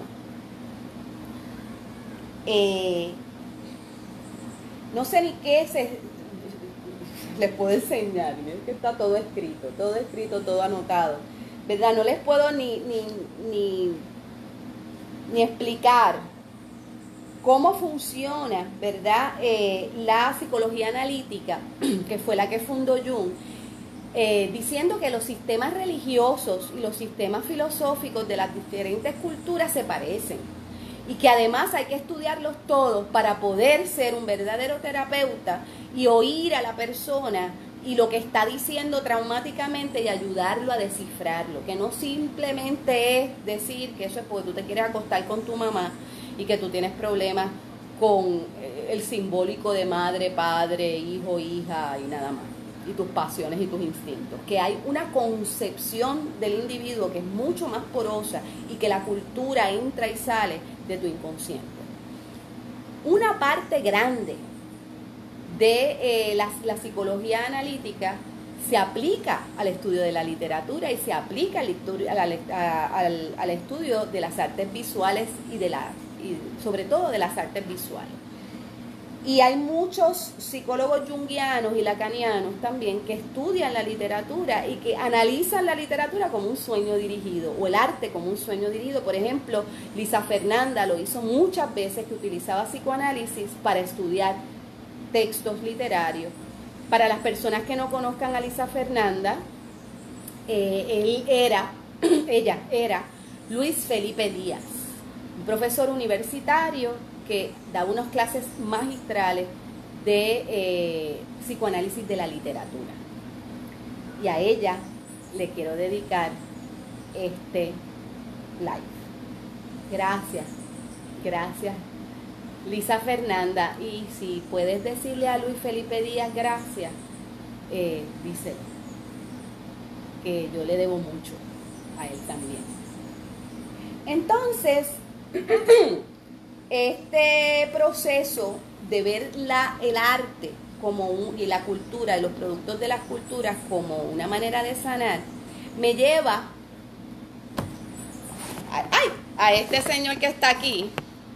Eh, no sé ni qué se, les puedo enseñar, miren que está todo escrito, todo escrito, todo anotado, ¿verdad? No les puedo ni, ni, ni, ni explicar cómo funciona, ¿verdad? Eh, la psicología analítica, que fue la que fundó Jung, eh, diciendo que los sistemas religiosos y los sistemas filosóficos de las diferentes culturas se parecen y que además hay que estudiarlos todos para poder ser un verdadero terapeuta y oír a la persona y lo que está diciendo traumáticamente y ayudarlo a descifrarlo, que no simplemente es decir que eso es porque tú te quieres acostar con tu mamá y que tú tienes problemas con el simbólico de madre, padre, hijo, hija y nada más, y tus pasiones y tus instintos, que hay una concepción del individuo que es mucho más porosa y que la cultura entra y sale de tu inconsciente. Una parte grande de eh, la, la psicología analítica se aplica al estudio de la literatura y se aplica al, al, al, al estudio de las artes visuales y de la y sobre todo de las artes visuales. Y hay muchos psicólogos junguianos y lacanianos también que estudian la literatura y que analizan la literatura como un sueño dirigido o el arte como un sueño dirigido. Por ejemplo, Lisa Fernanda lo hizo muchas veces, que utilizaba psicoanálisis para estudiar textos literarios. Para las personas que no conozcan a Lisa Fernanda, eh, él era, ella era Luis Felipe Díaz, un profesor universitario que daba unas clases magistrales de eh, psicoanálisis de la literatura. y a ella le quiero dedicar este live. Gracias, gracias Lisa Fernanda, y si puedes decirle a Luis Felipe Díaz gracias, eh, dice que yo le debo mucho a él también. Entonces, este proceso de ver la, el arte como un, y la cultura y los productos de las culturas como una manera de sanar, me lleva a, ay, a este señor que está aquí,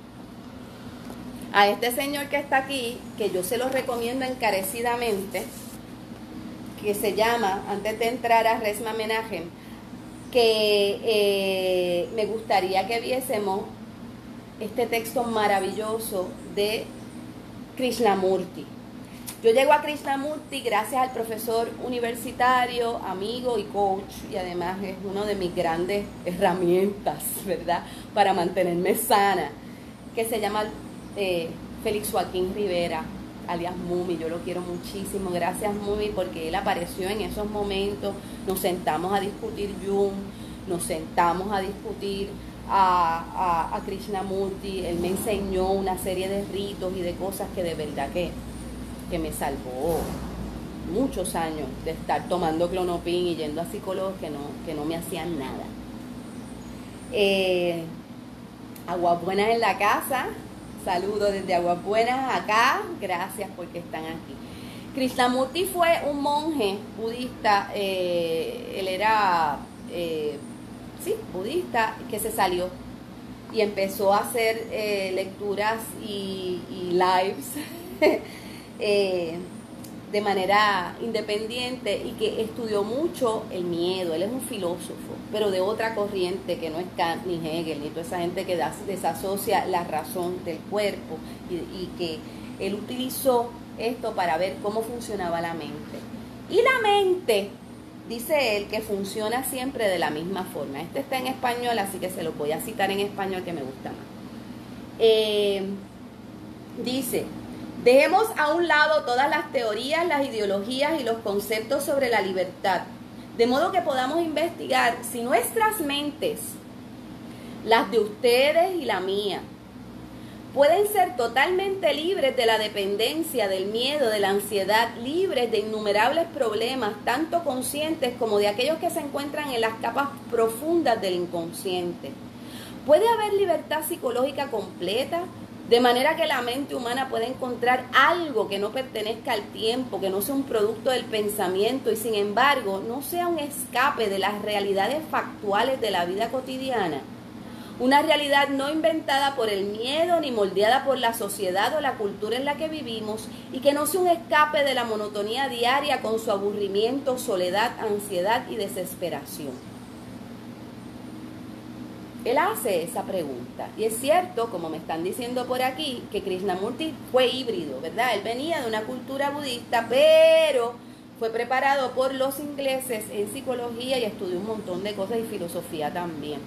a este señor que está aquí, que yo se lo recomiendo encarecidamente, que se llama, antes de entrar a Resmaa Menahem, que eh, me gustaría que viésemos este texto maravilloso de Krishnamurti. Yo llego a Krishnamurti gracias al profesor universitario, amigo y coach, y además es una de mis grandes herramientas, ¿verdad?, para mantenerme sana, que se llama eh, Félix Joaquín Rivera, alias Mumi. Yo lo quiero muchísimo. Gracias, Mumi, porque él apareció en esos momentos. Nos sentamos a discutir Jung, nos sentamos a discutir a, a, a Krishnamurti. Él me enseñó una serie de ritos y de cosas que de verdad que, que me salvó muchos años de estar tomando clonopin y yendo a psicólogos que no, que no me hacían nada. Eh, Aguas Buenas en la casa. Saludos desde Aguas Buenas acá. Gracias porque están aquí. Krishnamurti fue un monje budista. Eh, él era, eh, sí, budista, que se salió y empezó a hacer eh, lecturas y, y lives eh, de manera independiente, y que estudió mucho el miedo. Él es un filósofo, pero de otra corriente que no es Kant ni Hegel ni toda esa gente que desasocia la razón del cuerpo, y, y que él utilizó esto para ver cómo funcionaba la mente. Y la mente, dice él, que funciona siempre de la misma forma. Este está en español, así que se lo voy a citar en español, que me gusta más. Eh, dice: dejemos a un lado todas las teorías, las ideologías y los conceptos sobre la libertad, de modo que podamos investigar si nuestras mentes, las de ustedes y la mía, pueden ser totalmente libres de la dependencia, del miedo, de la ansiedad, libres de innumerables problemas, tanto conscientes como de aquellos que se encuentran en las capas profundas del inconsciente. ¿Puede haber libertad psicológica completa? De manera que la mente humana puede encontrar algo que no pertenezca al tiempo, que no sea un producto del pensamiento y sin embargo no sea un escape de las realidades factuales de la vida cotidiana. Una realidad no inventada por el miedo ni moldeada por la sociedad o la cultura en la que vivimos, y que no sea un escape de la monotonía diaria con su aburrimiento, soledad, ansiedad y desesperación. Él hace esa pregunta, y es cierto, como me están diciendo por aquí, que Krishnamurti fue híbrido, ¿verdad? Él venía de una cultura budista, pero fue preparado por los ingleses en psicología y estudió un montón de cosas y filosofía también.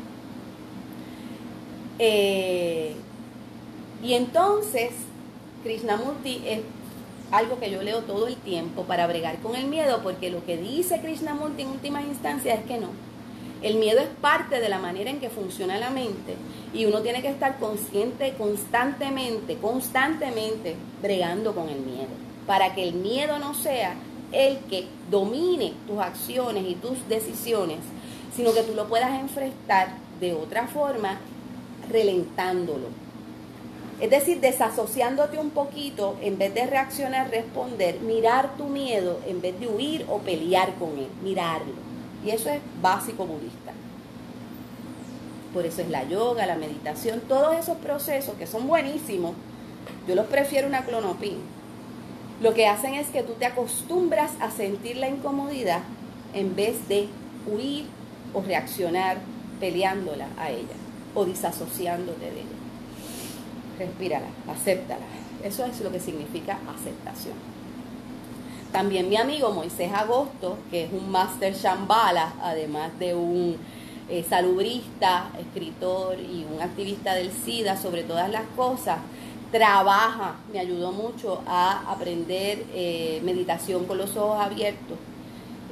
Eh, y entonces, Krishnamurti es algo que yo leo todo el tiempo para bregar con el miedo, porque lo que dice Krishnamurti en últimas instancias es que no. El miedo es parte de la manera en que funciona la mente, y uno tiene que estar consciente constantemente, constantemente bregando con el miedo, para que el miedo no sea el que domine tus acciones y tus decisiones, sino que tú lo puedas enfrentar de otra forma, relentándolo. Es decir, desasociándote un poquito, en vez de reaccionar, responder, mirar tu miedo en vez de huir o pelear con él, mirarlo. Y eso es básico budista. Por eso es la yoga, la meditación, todos esos procesos que son buenísimos, yo los prefiero una clonopin. Lo que hacen es que tú te acostumbras a sentir la incomodidad en vez de huir o reaccionar peleándola a ella o disasociándote de ella. Respírala, acéptala. Eso es lo que significa aceptación. También mi amigo Moisés Agosto, que es un Master Shambhala, además de un eh, salubrista, escritor y un activista del SIDA, sobre todas las cosas, trabaja, me ayudó mucho a aprender eh, meditación con los ojos abiertos.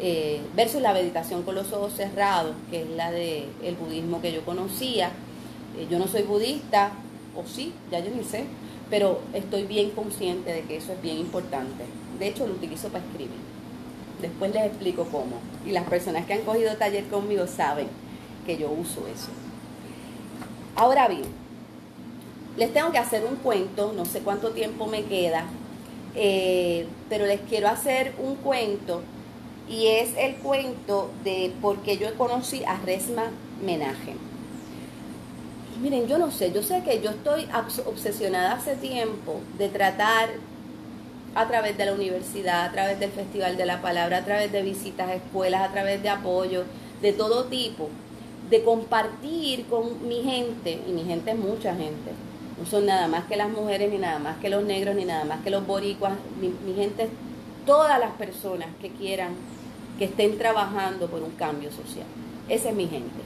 eh, versus la meditación con los ojos cerrados, que es la del budismo que yo conocía. Eh, yo no soy budista, o sí, ya yo ni sé, pero estoy bien consciente de que eso es bien importante. De hecho, lo utilizo para escribir. Después les explico cómo. Y las personas que han cogido taller conmigo saben que yo uso eso. Ahora bien, les tengo que hacer un cuento, no sé cuánto tiempo me queda, eh, pero les quiero hacer un cuento, y es el cuento de por qué yo conocí a Resmaa Menahem. Miren, yo no sé, yo sé que yo estoy obsesionada hace tiempo de tratar a través de la universidad, a través del Festival de la Palabra, a través de visitas a escuelas, a través de apoyo de todo tipo, de compartir con mi gente, y mi gente es mucha gente, no son nada más que las mujeres, ni nada más que los negros, ni nada más que los boricuas, mi, mi gente es todas las personas que quieran, que estén trabajando por un cambio social. Esa es mi gente.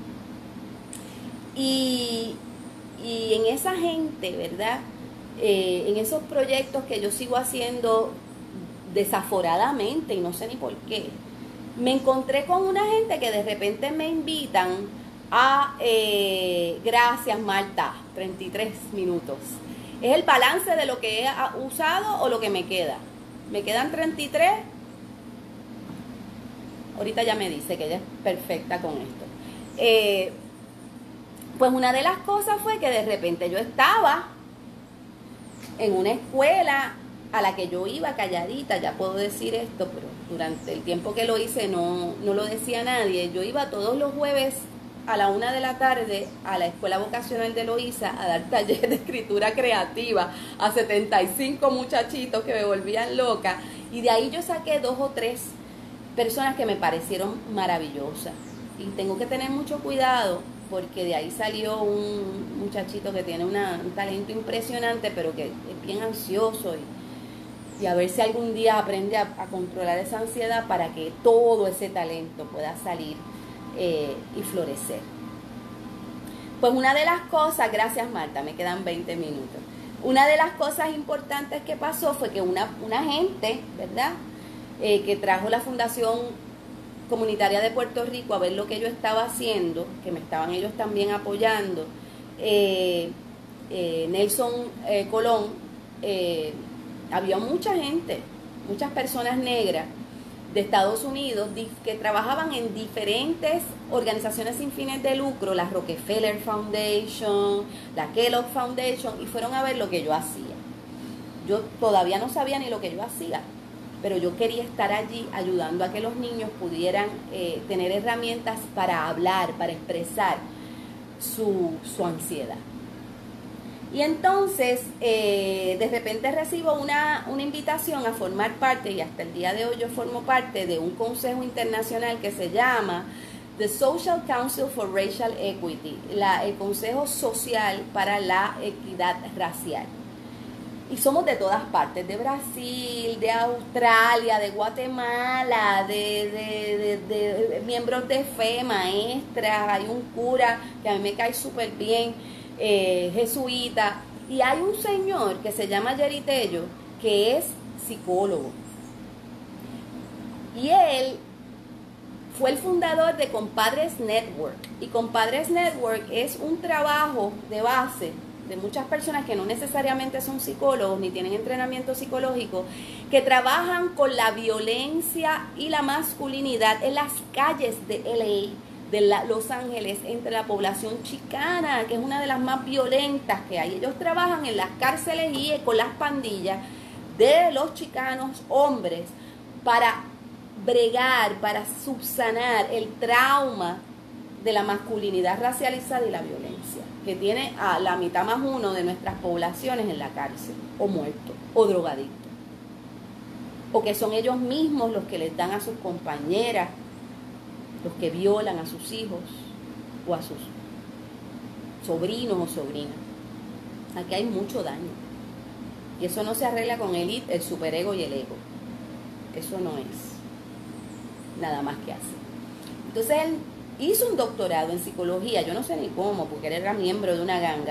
Y, y en esa gente, ¿verdad? Eh, en esos proyectos que yo sigo haciendo desaforadamente, y no sé ni por qué, me encontré con una gente que de repente me invitan a, eh, gracias Marta, treinta y tres minutos. Es el balance de lo que he usado o lo que me queda. Me quedan treinta y tres. Ahorita ya me dice que ella es perfecta con esto. Eh, pues una de las cosas fue que de repente yo estaba en una escuela a la que yo iba calladita, ya puedo decir esto, pero durante el tiempo que lo hice no, no lo decía nadie. Yo iba todos los jueves a la una de la tarde a la Escuela Vocacional de Loíza a dar talleres de escritura creativa a setenta y cinco muchachitos que me volvían loca, y de ahí yo saqué dos o tres personas que me parecieron maravillosas, y tengo que tener mucho cuidado porque de ahí salió un muchachito que tiene una, un talento impresionante, pero que es bien ansioso, y, y a ver si algún día aprende a, a controlar esa ansiedad para que todo ese talento pueda salir eh, y florecer. Pues una de las cosas, gracias Marta, me quedan veinte minutos, una de las cosas importantes que pasó fue que una, una gente, ¿verdad?, eh, que trajo la Fundación Comunitaria de Puerto Rico a ver lo que yo estaba haciendo, que me estaban ellos también apoyando, eh, eh, Nelson eh, Colón, eh, había mucha gente, muchas personas negras de Estados Unidos que trabajaban en diferentes organizaciones sin fines de lucro, la Rockefeller Foundation, la Kellogg Foundation, y fueron a ver lo que yo hacía. Yo todavía no sabía ni lo que yo hacía, pero yo quería estar allí ayudando a que los niños pudieran eh, tener herramientas para hablar, para expresar su, su ansiedad. Y entonces, eh, de repente recibo una, una invitación a formar parte, y hasta el día de hoy yo formo parte de un consejo internacional que se llama The Social Council for Racial Equity, la, el Consejo Social para la Equidad Racial. Y somos de todas partes, de Brasil, de Australia, de Guatemala, de, de, de, de miembros de fe, maestras, hay un cura que a mí me cae súper bien, eh, jesuita, y hay un señor que se llama Jerry Tello, que es psicólogo. Y él fue el fundador de Compadres Network, y Compadres Network es un trabajo de base de muchas personas que no necesariamente son psicólogos ni tienen entrenamiento psicológico, que trabajan con la violencia y la masculinidad en las calles de L A, de la, Los Ángeles, entre la población chicana, que es una de las más violentas que hay. Ellos trabajan en las cárceles y con las pandillas de los chicanos hombres para bregar, para subsanar el trauma de la masculinidad racializada y la violencia, que tiene a la mitad más uno de nuestras poblaciones en la cárcel, o muertos, o drogadictos, o que son ellos mismos los que les dan a sus compañeras, los que violan a sus hijos, o a sus sobrinos o sobrinas. Aquí hay mucho daño, y eso no se arregla con el id, el superego y el ego. Eso no es nada más que así. Entonces él hizo un doctorado en psicología, yo no sé ni cómo, porque él era miembro de una ganga,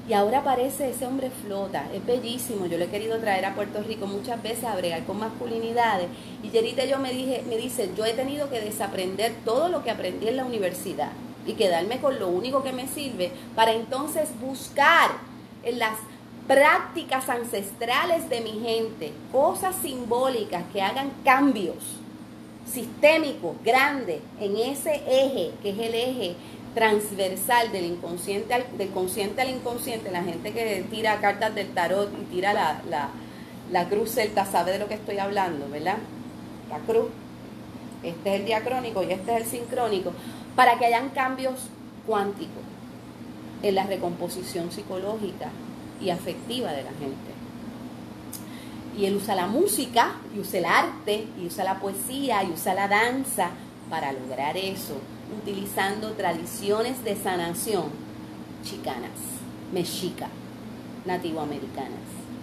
Y ahora aparece ese hombre flota, es bellísimo. Yo lo he querido traer a Puerto Rico muchas veces a bregar con masculinidades. Y Jerry Tello me, dije, me dice, yo he tenido que desaprender todo lo que aprendí en la universidad y quedarme con lo único que me sirve para entonces buscar en las prácticas ancestrales de mi gente cosas simbólicas que hagan cambios sistémicos grandes en ese eje que es el eje transversal del inconsciente al, del consciente al inconsciente. La gente que tira cartas del tarot y tira la, la, la cruz celta sabe de lo que estoy hablando, ¿verdad? La cruz, este es el diacrónico y este es el sincrónico, para que hayan cambios cuánticos en la recomposición psicológica y afectiva de la gente. Y él usa la música, y usa el arte, y usa la poesía, y usa la danza para lograr eso, utilizando tradiciones de sanación chicanas, mexicas, nativoamericanas.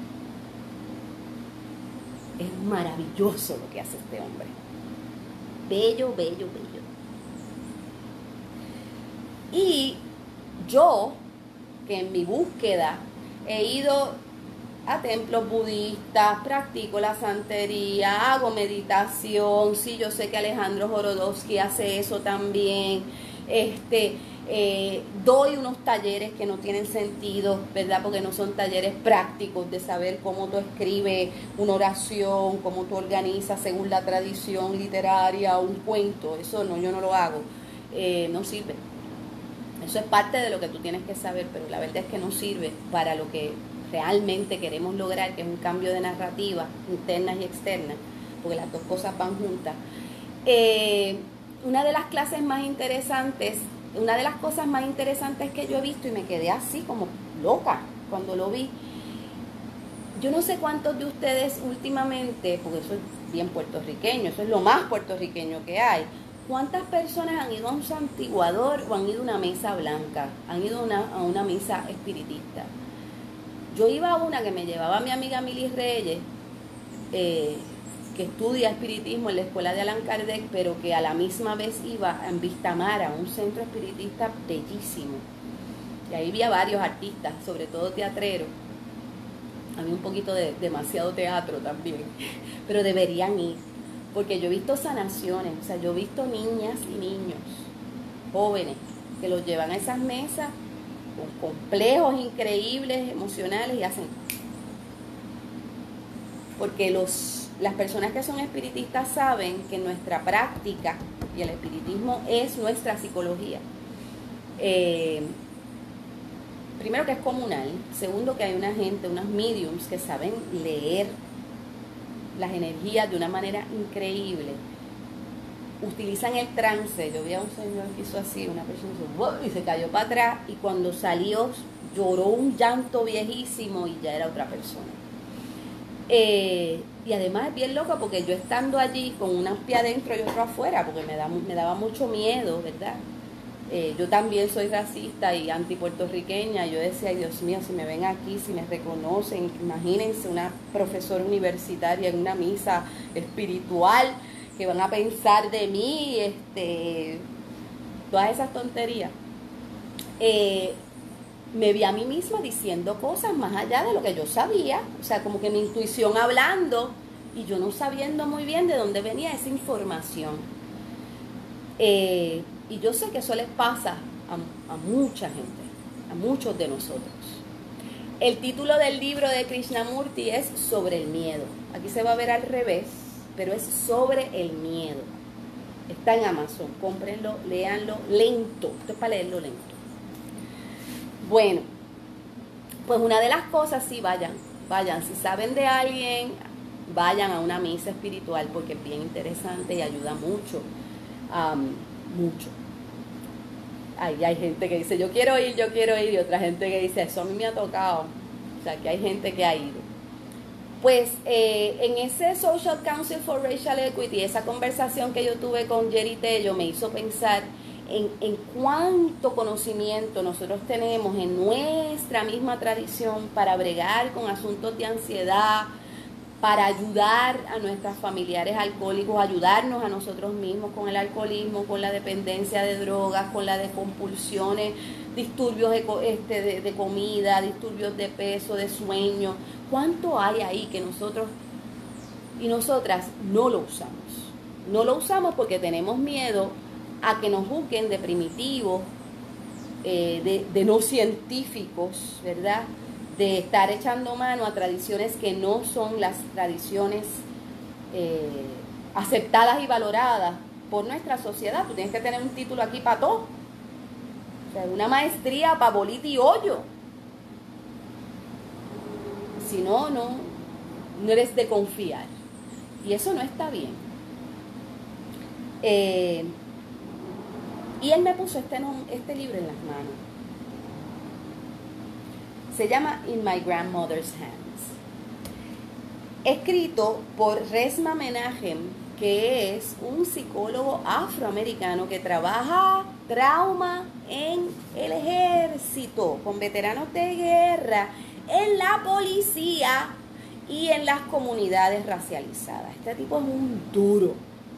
Es maravilloso lo que hace este hombre. Bello, bello, bello. Y yo, que en mi búsqueda he ido a templos budistas, practico la santería, hago meditación, sí, yo sé que Alejandro Jorodowski hace eso también, este, eh, doy unos talleres que no tienen sentido, ¿verdad? Porque no son talleres prácticos de saber cómo tú escribes una oración, cómo tú organizas según la tradición literaria un cuento, eso no, yo no lo hago, eh, no sirve. Eso es parte de lo que tú tienes que saber, pero la verdad es que no sirve para lo que realmente queremos lograr, que es un cambio de narrativa internas y externas, porque las dos cosas van juntas. Eh, una de las clases más interesantes, una de las cosas más interesantes que yo he visto, y me quedé así como loca cuando lo vi, yo no sé cuántos de ustedes últimamente, porque eso es bien puertorriqueño, eso es lo más puertorriqueño que hay, ¿cuántas personas han ido a un santiguador o han ido a una mesa blanca, han ido a una, a una misa espiritista? Yo iba a una que me llevaba mi amiga Mili Reyes, eh, que estudia espiritismo en la escuela de Allan Kardec, pero que a la misma vez iba en Vistamara, un centro espiritista bellísimo. Y ahí había varios artistas, sobre todo teatreros. Había un poquito de demasiado teatro también, pero deberían ir, porque yo he visto sanaciones, o sea, yo he visto niñas y niños, jóvenes, que los llevan a esas mesas con complejos increíbles, emocionales, y hacen... Porque los, las personas que son espiritistas saben que nuestra práctica, y el espiritismo es nuestra psicología, eh, primero que es comunal, segundo que hay una gente, unas mediums que saben leer las energías de una manera increíble, utilizan el trance. Yo vi a un señor que hizo así, una persona hizo, ¡wow!, y se cayó para atrás, y cuando salió lloró un llanto viejísimo y ya era otra persona. Eh, y además es bien loco porque yo estando allí con un pie adentro y otro afuera, porque me, da, me daba mucho miedo, ¿verdad? Eh, yo también soy racista y antipuertorriqueña. Yo decía, ay, Dios mío, si me ven aquí, si me reconocen, imagínense una profesora universitaria en una misa espiritual, que van a pensar de mí, este, todas esas tonterías. Eh, me vi a mí misma diciendo cosas más allá de lo que yo sabía, o sea, como que mi intuición hablando y yo no sabiendo muy bien de dónde venía esa información. Eh, y yo sé que eso les pasa a, a mucha gente, a muchos de nosotros. El título del libro de Krishnamurti es Sobre el miedo. Aquí se va a ver al revés, pero es sobre el miedo. Está en Amazon, cómprenlo, léanlo lento. Esto es para leerlo lento. Bueno, pues una de las cosas, sí, vayan, vayan. Si saben de alguien, vayan a una misa espiritual, porque es bien interesante y ayuda mucho, um, mucho. Ahí hay gente que dice, yo quiero ir, yo quiero ir, y otra gente que dice, eso a mí me ha tocado. O sea, que hay gente que ha ido. Pues eh, en ese Social Council for Racial Equity, esa conversación que yo tuve con Jerry Tello me hizo pensar en, en cuánto conocimiento nosotros tenemos en nuestra misma tradición para bregar con asuntos de ansiedad, para ayudar a nuestros familiares alcohólicos, ayudarnos a nosotros mismos con el alcoholismo, con la dependencia de drogas, con la de compulsiones, disturbios de, este, de, de comida, disturbios de peso, de sueño. ¿Cuánto hay ahí que nosotros y nosotras no lo usamos? No lo usamos porque tenemos miedo a que nos juzguen de primitivos, eh, de, de no científicos, ¿verdad? De estar echando mano a tradiciones que no son las tradiciones eh, aceptadas y valoradas por nuestra sociedad. Tú tienes que tener un título aquí para todo. O sea, una maestría para bolita y hoyo. Si no, no, no eres de confiar. Y eso no está bien. Eh, y él me puso este, este libro en las manos. Se llama In My Grandmother's Hands. Escrito por Resmaa Menahem, que es un psicólogo afroamericano que trabaja trauma en el ejército, con veteranos de guerra, en la policía y en las comunidades racializadas. Este tipo es un duro.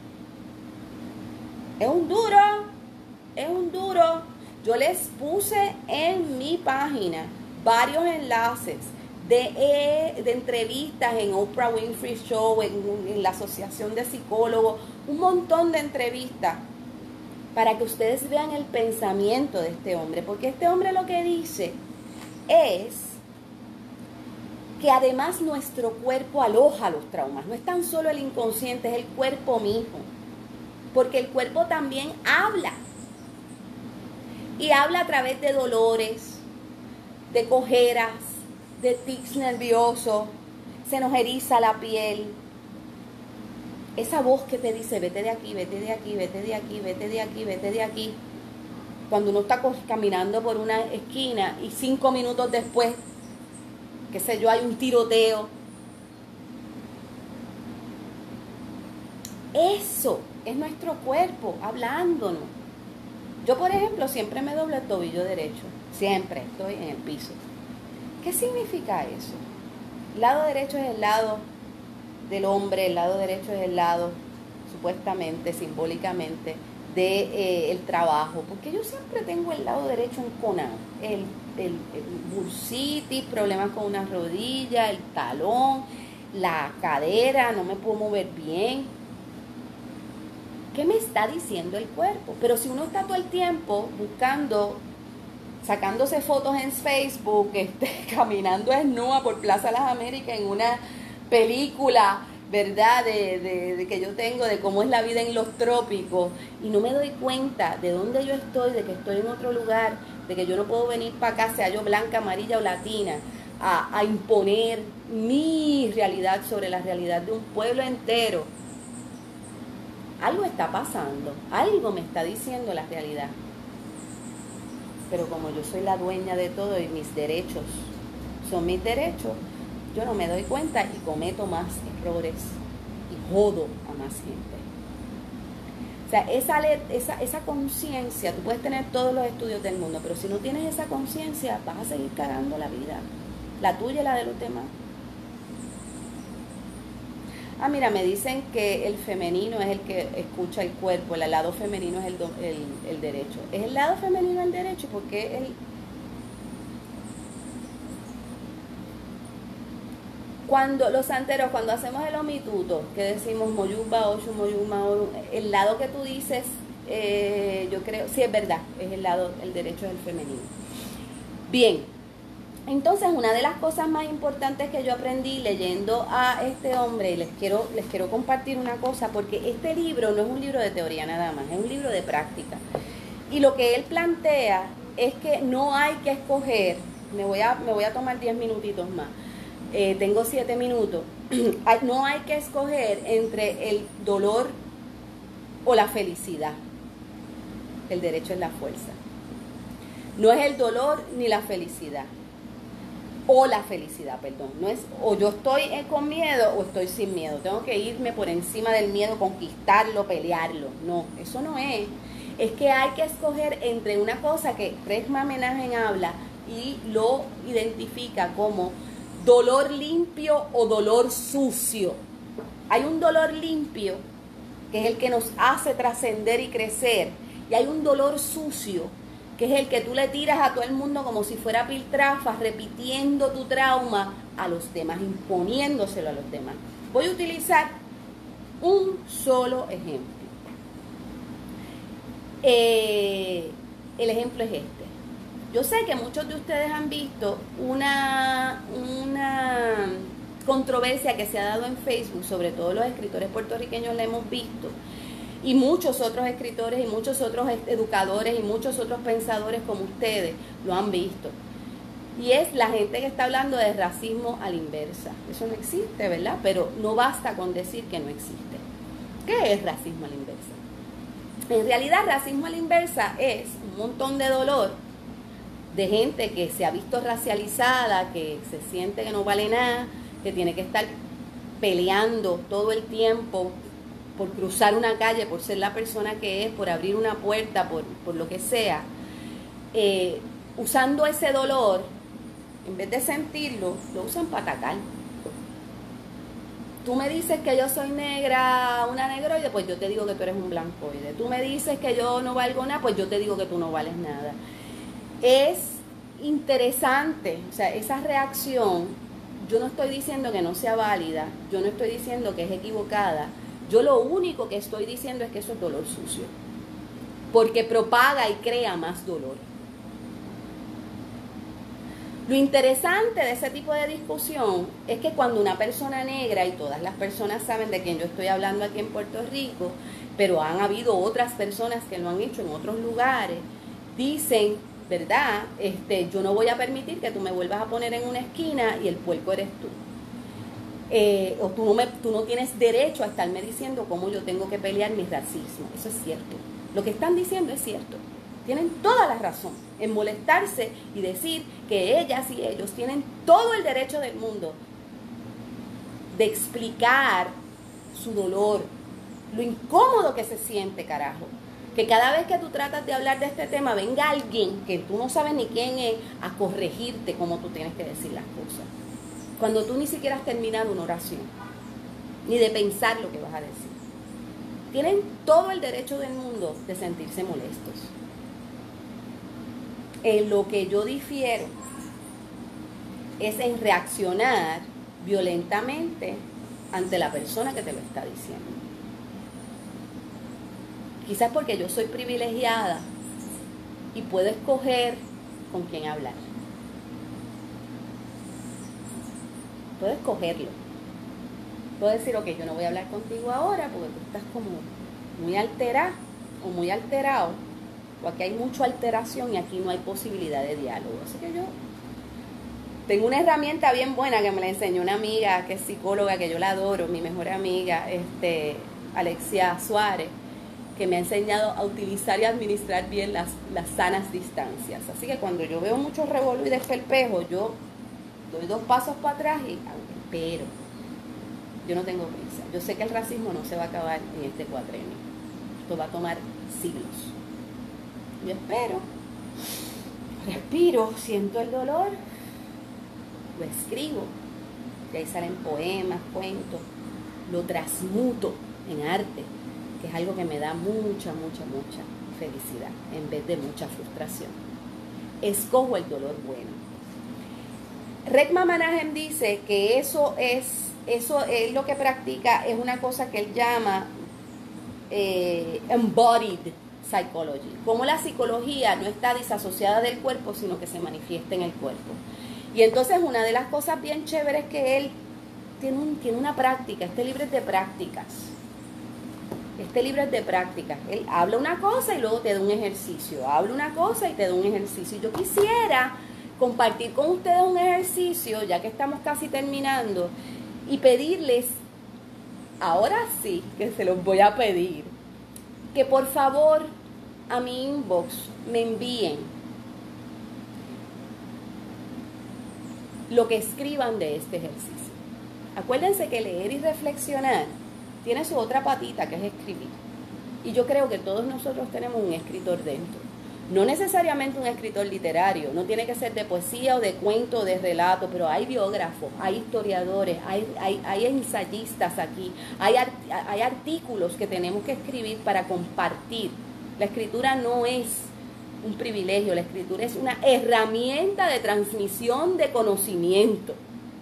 Es un duro. Es un duro. Yo les puse en mi página varios enlaces de, eh, de entrevistas en Oprah Winfrey Show, en, en la Asociación de Psicólogos, un montón de entrevistas para que ustedes vean el pensamiento de este hombre, porque este hombre lo que dice es que además nuestro cuerpo aloja los traumas, no es tan solo el inconsciente, es el cuerpo mismo, porque el cuerpo también habla, y habla a través de dolores, de cojeras, de tics nerviosos, se nos eriza la piel. Esa voz que te dice, vete de aquí, vete de aquí, vete de aquí, vete de aquí, vete de aquí. Cuando uno está caminando por una esquina y cinco minutos después, qué sé yo, hay un tiroteo. Eso es nuestro cuerpo hablándonos. Yo, por ejemplo, siempre me doblo el tobillo derecho. Siempre estoy en el piso. ¿Qué significa eso? El lado derecho es el lado del hombre, el lado derecho es el lado, supuestamente, simbólicamente, de, eh, el trabajo. Porque yo siempre tengo el lado derecho enconado. El, el, el bursitis, problemas con una rodilla, el talón, la cadera, no me puedo mover bien. ¿Qué me está diciendo el cuerpo? Pero si uno está todo el tiempo buscando, sacándose fotos en Facebook, este, caminando desnuda por Plaza Las Américas en una película, ¿verdad? De, de, de que yo tengo, de cómo es la vida en los trópicos, y no me doy cuenta de dónde yo estoy, de que estoy en otro lugar, de que yo no puedo venir para acá, sea yo blanca, amarilla o latina, a, a imponer mi realidad sobre la realidad de un pueblo entero. Algo está pasando, algo me está diciendo la realidad. Pero como yo soy la dueña de todo y mis derechos son mis derechos, yo no me doy cuenta y cometo más errores y jodo a más gente. O sea, esa, esa, esa conciencia, tú puedes tener todos los estudios del mundo, pero si no tienes esa conciencia, vas a seguir cagando la vida, la tuya y la de los demás. Ah, mira, me dicen que el femenino es el que escucha el cuerpo, el lado femenino es el, do, el, el derecho. ¿Es el lado femenino el derecho? Porque el... Cuando los santeros, cuando hacemos el omituto, que decimos moyuba, ocho, moyuma, el lado que tú dices, eh, yo creo, sí es verdad, es el lado, el derecho es el femenino. Bien. Entonces, una de las cosas más importantes que yo aprendí leyendo a este hombre, y les quiero, les quiero compartir una cosa, porque este libro no es un libro de teoría nada más, es un libro de práctica. Y lo que él plantea es que no hay que escoger, me voy a, me voy a tomar diez minutitos más, eh, tengo siete minutos, no hay que escoger entre el dolor o la felicidad. El derecho es la fuerza. No es el dolor ni la felicidad. O la felicidad, perdón. No es o yo estoy con miedo o estoy sin miedo. Tengo que irme por encima del miedo, conquistarlo, pelearlo. No, eso no es. Es que hay que escoger entre una cosa que Resmaa Menahem habla y lo identifica como dolor limpio o dolor sucio. Hay un dolor limpio, que es el que nos hace trascender y crecer, y hay un dolor sucio, que es el que tú le tiras a todo el mundo como si fuera piltrafa, repitiendo tu trauma a los demás, imponiéndoselo a los demás. Voy a utilizar un solo ejemplo. Eh, el ejemplo es este. Yo sé que muchos de ustedes han visto una, una controversia que se ha dado en Facebook, sobre todo los escritores puertorriqueños la hemos visto, y muchos otros escritores y muchos otros educadores y muchos otros pensadores como ustedes lo han visto. Y es la gente que está hablando de racismo a la inversa. Eso no existe, ¿verdad? Pero no basta con decir que no existe. ¿Qué es racismo a la inversa? En realidad, racismo a la inversa es un montón de dolor de gente que se ha visto racializada, que se siente que no vale nada, que tiene que estar peleando todo el tiempo por cruzar una calle, por ser la persona que es, por abrir una puerta, por, por lo que sea, eh, usando ese dolor, en vez de sentirlo, lo usan para atacar. Tú me dices que yo soy negra, una negroide, pues yo te digo que tú eres un blancoide. Tú me dices que yo no valgo nada, pues yo te digo que tú no vales nada. Es interesante, o sea, esa reacción, yo no estoy diciendo que no sea válida, yo no estoy diciendo que es equivocada, yo lo único que estoy diciendo es que eso es dolor sucio, porque propaga y crea más dolor. Lo interesante de ese tipo de discusión es que cuando una persona negra, y todas las personas saben de quién yo estoy hablando aquí en Puerto Rico, pero han habido otras personas que lo han hecho en otros lugares, dicen, ¿verdad? Este, yo no voy a permitir que tú me vuelvas a poner en una esquina y el puerco eres tú. Eh, o tú no, me, tú no tienes derecho a estarme diciendo cómo yo tengo que pelear mi racismo. Eso es cierto. Lo que están diciendo es cierto. Tienen toda la razón en molestarse y decir que ellas y ellos tienen todo el derecho del mundo de explicar su dolor, lo incómodo que se siente, carajo. Que cada vez que tú tratas de hablar de este tema venga alguien que tú no sabes ni quién es a corregirte cómo tú tienes que decir las cosas. Cuando tú ni siquiera has terminado una oración, ni de pensar lo que vas a decir. Tienen todo el derecho del mundo de sentirse molestos. En lo que yo difiero es en reaccionar violentamente ante la persona que te lo está diciendo. Quizás porque yo soy privilegiada y puedo escoger con quién hablar. Puedo escogerlo. Puedo decir, ok, yo no voy a hablar contigo ahora porque tú estás como muy alterada o muy alterado. O aquí hay mucha alteración y aquí no hay posibilidad de diálogo. Así que yo tengo una herramienta bien buena que me la enseñó una amiga que es psicóloga, que yo la adoro, mi mejor amiga, este, Alexia Suárez, que me ha enseñado a utilizar y administrar bien las, las sanas distancias. Así que cuando yo veo mucho revolú y desperpejo, yo doy dos pasos para atrás y espero. Yo no tengo prisa. Yo sé que el racismo no se va a acabar en este cuatrenio. Esto va a tomar siglos. Yo espero, respiro, siento el dolor, lo escribo, y ahí salen poemas, cuentos, lo transmuto en arte, que es algo que me da mucha, mucha, mucha felicidad en vez de mucha frustración. Escojo el dolor bueno. Rekma Menahem dice que eso es, eso es lo que practica, es una cosa que él llama eh, embodied psychology. Como la psicología no está disasociada del cuerpo, sino que se manifiesta en el cuerpo. Y entonces una de las cosas bien chéveres que él tiene, un, tiene una práctica, este libro es de prácticas. Este libro es de prácticas. Él habla una cosa y luego te da un ejercicio. Habla una cosa y te da un ejercicio. Yo quisiera compartir con ustedes un ejercicio, ya que estamos casi terminando, y pedirles, ahora sí que se los voy a pedir, que por favor a mi inbox me envíen lo que escriban de este ejercicio. Acuérdense que leer y reflexionar tiene su otra patita, que es escribir. Y yo creo que todos nosotros tenemos un escritor dentro. No necesariamente un escritor literario, no tiene que ser de poesía o de cuento o de relato, pero hay biógrafos, hay historiadores, hay, hay, hay ensayistas aquí, hay, art, hay artículos que tenemos que escribir para compartir. La escritura no es un privilegio, la escritura es una herramienta de transmisión de conocimiento.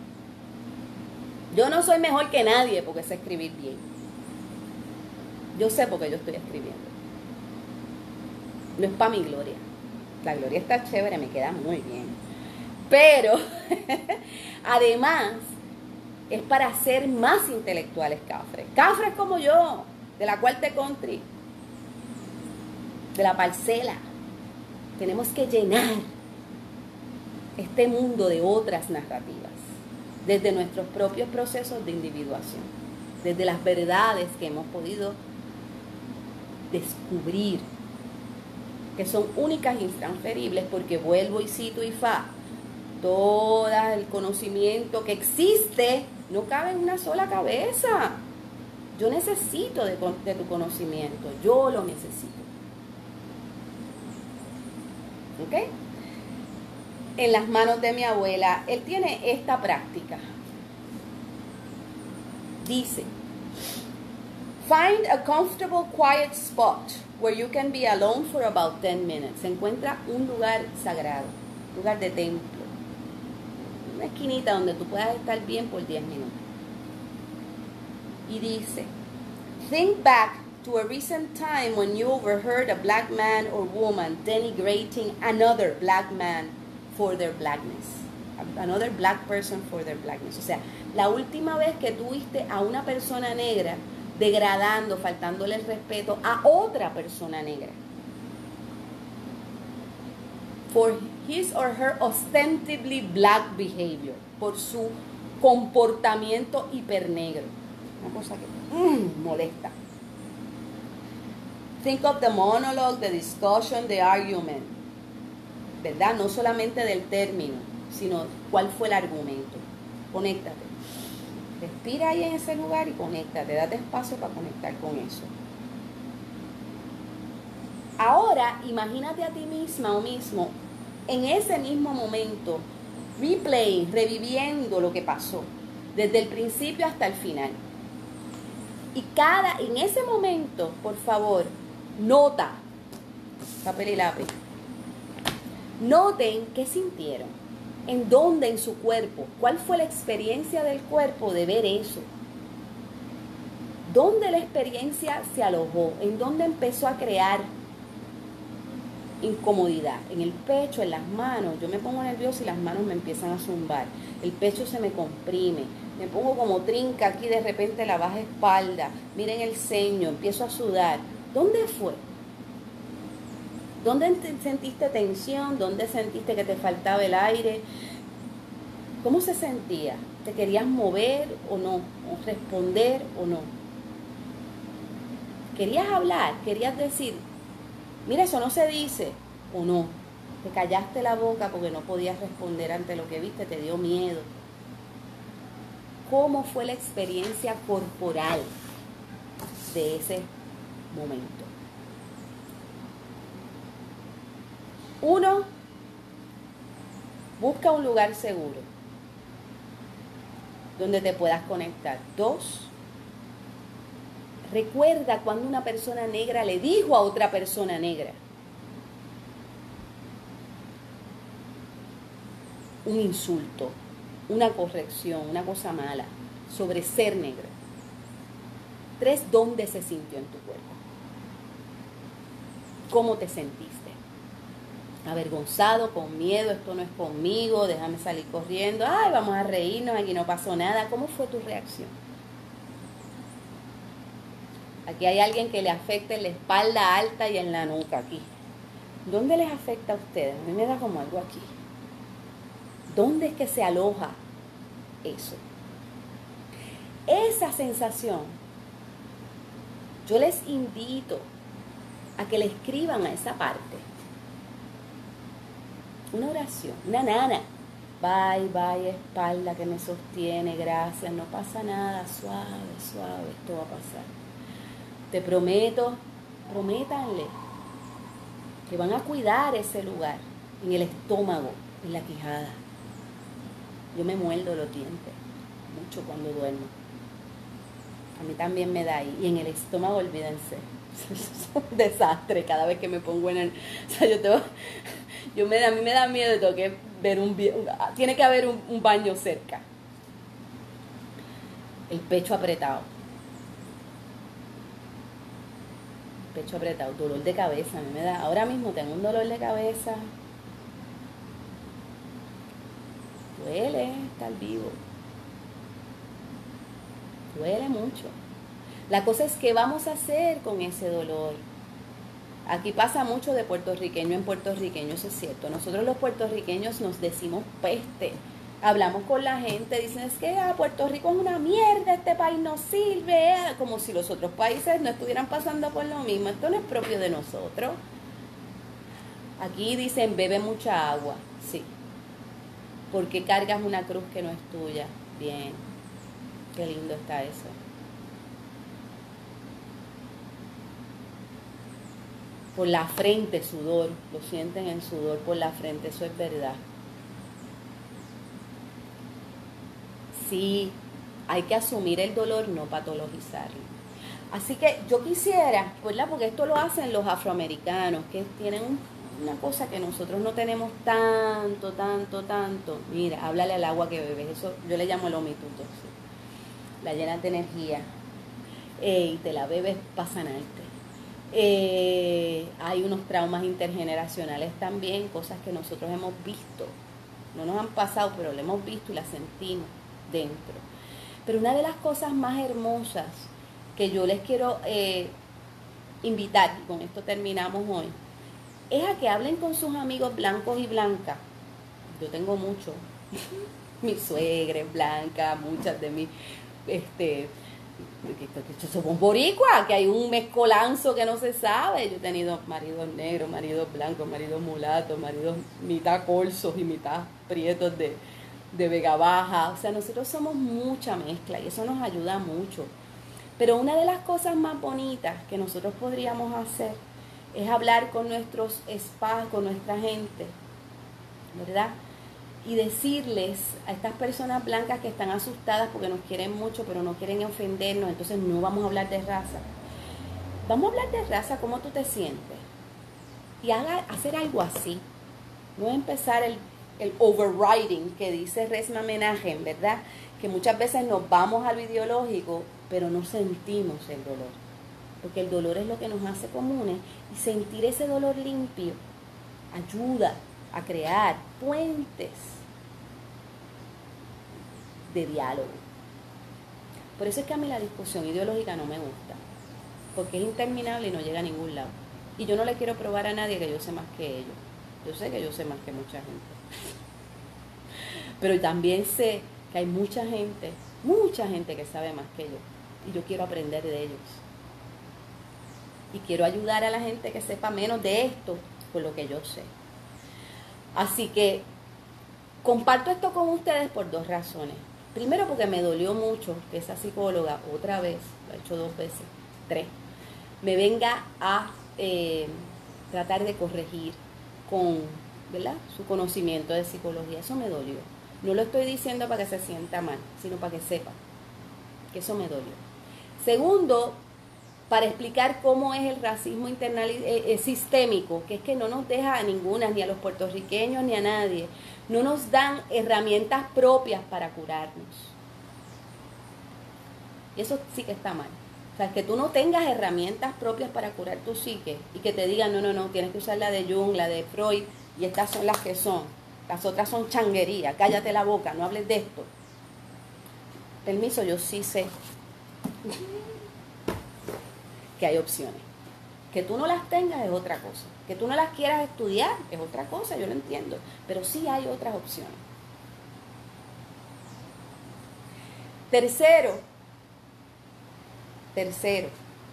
Yo no soy mejor que nadie porque sé escribir bien. Yo sé porque yo estoy escribiendo. No es para mi gloria. La gloria está chévere, me queda muy bien. Pero, además, es para ser más intelectuales, Cafres. Cafres como yo, de la cuarta country, de la parcela. Tenemos que llenar este mundo de otras narrativas, desde nuestros propios procesos de individuación, desde las verdades que hemos podido descubrir, que son únicas e intransferibles, porque vuelvo y cito y fa, todo el conocimiento que existe no cabe en una sola cabeza. Yo necesito de, de tu conocimiento, yo lo necesito. ¿Ok? En las manos de mi abuela, él tiene esta práctica. Dice, find a comfortable, quiet spot where you can be alone for about ten minutes. Se encuentra un lugar sagrado, un lugar de templo, una esquinita donde tú puedas estar bien por diez minutos. Y dice, think back to a recent time when you overheard a black man or woman denigrating another black man for their blackness. Another black person for their blackness. O sea, la última vez que tú viste a una persona negra degradando, faltándole el respeto a otra persona negra for his or her ostensibly black behavior, por su comportamiento hipernegro. Una cosa que mm, molesta. Think of the monologue, the discussion, the argument. ¿Verdad? No solamente del término, sino cuál fue el argumento. Conéctate. Respira ahí en ese lugar y conéctate. Date espacio para conectar con eso. Ahora, imagínate a ti misma o mismo en ese mismo momento, replay, reviviendo lo que pasó, desde el principio hasta el final. Y cada, en ese momento, por favor, nota, papel y lápiz, noten qué sintieron, en dónde en su cuerpo, cuál fue la experiencia del cuerpo de ver eso, dónde la experiencia se alojó, en dónde empezó a crear incomodidad, en el pecho, en las manos. Yo me pongo nerviosa y las manos me empiezan a zumbar, el pecho se me comprime, me pongo como trinca aquí de repente la baja espalda, miren el ceño, empiezo a sudar. ¿Dónde fue? ¿Dónde sentiste tensión? ¿Dónde sentiste que te faltaba el aire? ¿Cómo se sentía? ¿Te querías mover o no? ¿O responder o no? ¿Querías hablar? ¿Querías decir, mira, eso no se dice o no? ¿Te callaste la boca porque no podías responder ante lo que viste? ¿Te dio miedo? ¿Cómo fue la experiencia corporal de ese momento? Uno, busca un lugar seguro donde te puedas conectar. Dos, recuerda cuando una persona negra le dijo a otra persona negra un insulto, una corrección, una cosa mala sobre ser negro. Tres, ¿dónde se sintió en tu cuerpo? ¿Cómo te sentiste? Avergonzado, con miedo, esto no es conmigo, déjame salir corriendo, ay, vamos a reírnos, aquí no pasó nada. ¿Cómo fue tu reacción? Aquí hay alguien que le afecta en la espalda alta y en la nuca, aquí. ¿Dónde les afecta a ustedes? A mí me da como algo aquí. ¿Dónde es que se aloja eso? Esa sensación, yo les invito a que le escriban a esa parte una oración, una nana. Bye, bye, espalda que me sostiene, gracias, no pasa nada, suave, suave, esto va a pasar. Te prometo, prométanle que van a cuidar ese lugar, en el estómago, en la quijada. Yo me muerdo los dientes mucho cuando duermo. A mí también me da ahí. Y en el estómago, olvídense. Es un desastre cada vez que me pongo en el... O sea, yo tengo... Yo me, a mí me da miedo de tengo que ver un... Tiene que haber un, un baño cerca. El pecho apretado. El pecho apretado. Dolor de cabeza. A mí me da... Ahora mismo tengo un dolor de cabeza. Duele estar vivo. Duele mucho. La cosa es qué vamos a hacer con ese dolor. Aquí pasa mucho de puertorriqueño en puertorriqueño, eso es cierto. Nosotros los puertorriqueños nos decimos peste. Hablamos con la gente, dicen, es que ah, Puerto Rico es una mierda, este país no sirve. Como si los otros países no estuvieran pasando por lo mismo. Esto no es propio de nosotros. Aquí dicen, bebe mucha agua. Sí. ¿Por qué cargas una cruz que no es tuya? Bien. Qué lindo está eso. Por la frente, sudor. Lo sienten en sudor por la frente. Eso es verdad. Sí, hay que asumir el dolor, no patologizarlo. Así que yo quisiera, ¿verdad? Porque esto lo hacen los afroamericanos, que tienen una cosa que nosotros no tenemos tanto, tanto, tanto. Mira, háblale al agua que bebes. Eso yo le llamo el omituto. ¿Sí? La llenas de energía. Eh, y te la bebes para sanarte. Eh, hay unos traumas intergeneracionales también, cosas que nosotros hemos visto. No nos han pasado, pero lo hemos visto y las sentimos dentro. Pero una de las cosas más hermosas que yo les quiero eh, invitar, y con esto terminamos hoy, es a que hablen con sus amigos blancos y blancas. Yo tengo muchos. Mi suegra es blanca, muchas de mis, este, que somos boricuas, que hay un mezcolanzo que no se sabe. Yo he tenido maridos negros, maridos blancos, maridos mulatos, maridos mitad corsos y mitad prietos de, de Vega Baja. O sea, nosotros somos mucha mezcla y eso nos ayuda mucho. Pero una de las cosas más bonitas que nosotros podríamos hacer es hablar con nuestros spas, con nuestra gente, ¿verdad? Y decirles a estas personas blancas que están asustadas porque nos quieren mucho, pero no quieren ofendernos, entonces no vamos a hablar de raza. Vamos a hablar de raza, ¿cómo tú te sientes? Y haga, hacer algo así. No empezar el, el overriding que dice Resmaa Menahem, ¿verdad? Que muchas veces nos vamos a lo ideológico, pero no sentimos el dolor. Porque el dolor es lo que nos hace comunes y sentir ese dolor limpio ayuda a crear puentes de diálogo. Por eso es que a mí la discusión ideológica no me gusta, porque es interminable y no llega a ningún lado. Y yo no le quiero probar a nadie que yo sé más que ellos. Yo sé que yo sé más que mucha gente. Pero también sé que hay mucha gente, mucha gente que sabe más que yo. Y yo quiero aprender de ellos. Y quiero ayudar a la gente que sepa menos de esto por lo que yo sé. Así que comparto esto con ustedes por dos razones. Primero, porque me dolió mucho que esa psicóloga, otra vez, lo ha hecho dos veces, tres, me venga a eh, tratar de corregir con, ¿verdad?, su conocimiento de psicología. Eso me dolió. No lo estoy diciendo para que se sienta mal, sino para que sepa que eso me dolió. Segundo, para explicar cómo es el racismo internal, eh, eh, sistémico, que es que no nos deja a ninguna, ni a los puertorriqueños, ni a nadie. No nos dan herramientas propias para curarnos. Y eso sí que está mal. O sea, que tú no tengas herramientas propias para curar tu psique y que te digan, no, no, no, tienes que usar la de Jung, la de Freud, y estas son las que son. Las otras son changuería, cállate la boca, no hables de esto. Permiso, yo sí sé que hay opciones. Que tú no las tengas es otra cosa. Que tú no las quieras estudiar es otra cosa, yo lo entiendo. Pero sí hay otras opciones. Tercero, tercero,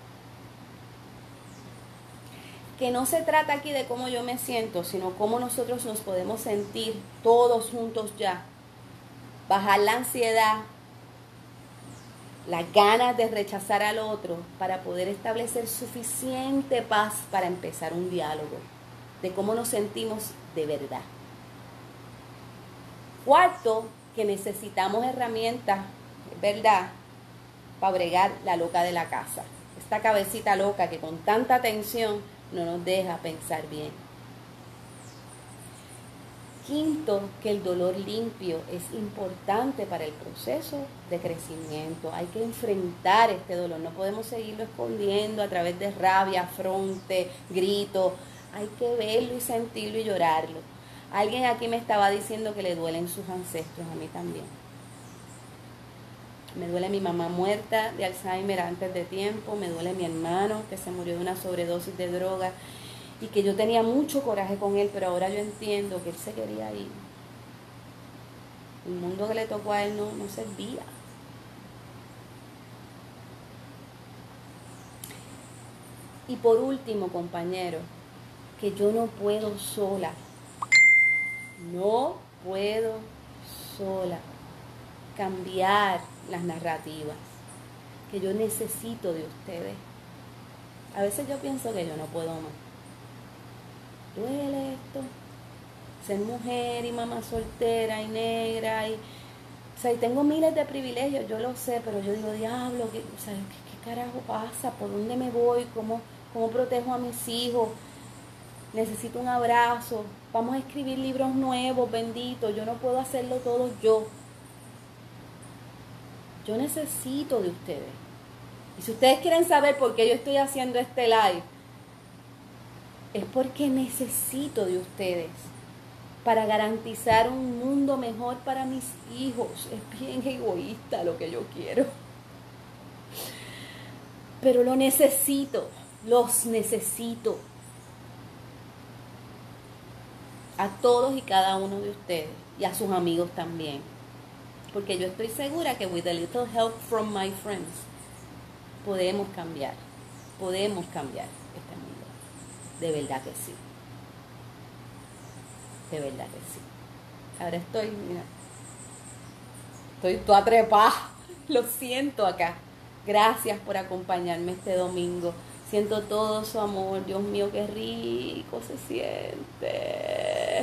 que no se trata aquí de cómo yo me siento, sino cómo nosotros nos podemos sentir todos juntos ya. Bajar la ansiedad, las ganas de rechazar al otro para poder establecer suficiente paz para empezar un diálogo. de cómo nos sentimos de verdad. Cuarto, que necesitamos herramientas, ¿verdad?, para bregar la loca de la casa. Esta cabecita loca que con tanta tensión no nos deja pensar bien. Quinto, que el dolor limpio es importante para el proceso de crecimiento. Hay que enfrentar este dolor, no podemos seguirlo escondiendo a través de rabia, afronte, grito. Hay que verlo y sentirlo y llorarlo. Alguien aquí me estaba diciendo que le duelen sus ancestros, a mí también. Me duele mi mamá muerta de Alzheimer antes de tiempo, me duele mi hermano que se murió de una sobredosis de droga y que yo tenía mucho coraje con él, pero ahora yo entiendo que él se quería ir. El mundo que le tocó a él no, no servía. Y por último, compañero, que yo no puedo sola. No puedo sola cambiar las narrativas, que yo necesito de ustedes. A veces yo pienso que yo no puedo más. Duele esto, ser mujer y mamá soltera y negra, y, o sea, y tengo miles de privilegios, yo lo sé, pero yo digo, diablo, ¿qué, o sea, ¿qué, qué carajo pasa? ¿Por dónde me voy? ¿Cómo, cómo protejo a mis hijos? Necesito un abrazo, vamos a escribir libros nuevos, bendito, yo no puedo hacerlo todo yo. Yo necesito de ustedes. Y si ustedes quieren saber por qué yo estoy haciendo este live, es porque necesito de ustedes para garantizar un mundo mejor para mis hijos. Es bien egoísta lo que yo quiero, pero lo necesito, los necesito. A todos y cada uno de ustedes y a sus amigos también. Porque yo estoy segura que with a little help from my friends podemos cambiar, podemos cambiar este mundo. De verdad que sí. De verdad que sí. Ahora estoy, mira, estoy toda trepada. Lo siento acá. Gracias por acompañarme este domingo. Siento todo su amor. Dios mío, qué rico se siente.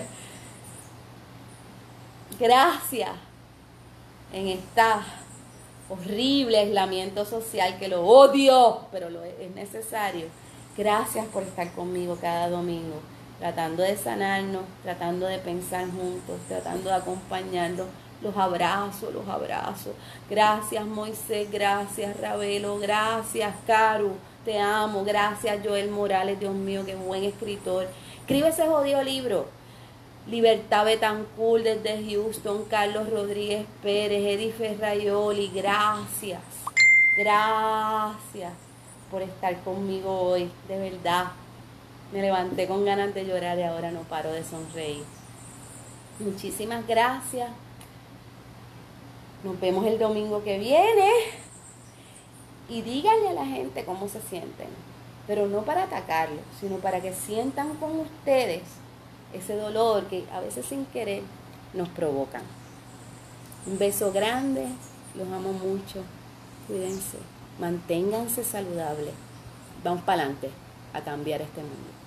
Gracias. En este horrible aislamiento social que lo odio, pero lo es necesario. Gracias por estar conmigo cada domingo, tratando de sanarnos, tratando de pensar juntos, tratando de acompañarnos. Los abrazo, los abrazo. Gracias Moisés, gracias Ravelo, gracias Caru, te amo. Gracias Joel Morales, Dios mío, qué buen escritor. Escribe ese jodido libro. Libertad Betancourt desde Houston, Carlos Rodríguez Pérez, Eddie Ferraioli, gracias, gracias por estar conmigo hoy, de verdad. Me levanté con ganas de llorar y ahora no paro de sonreír. Muchísimas gracias. Nos vemos el domingo que viene. Y díganle a la gente cómo se sienten, pero no para atacarlos, sino para que sientan con ustedes ese dolor que a veces sin querer nos provocan. Un beso grande, los amo mucho, cuídense, manténganse saludables. Vamos para adelante a cambiar este mundo.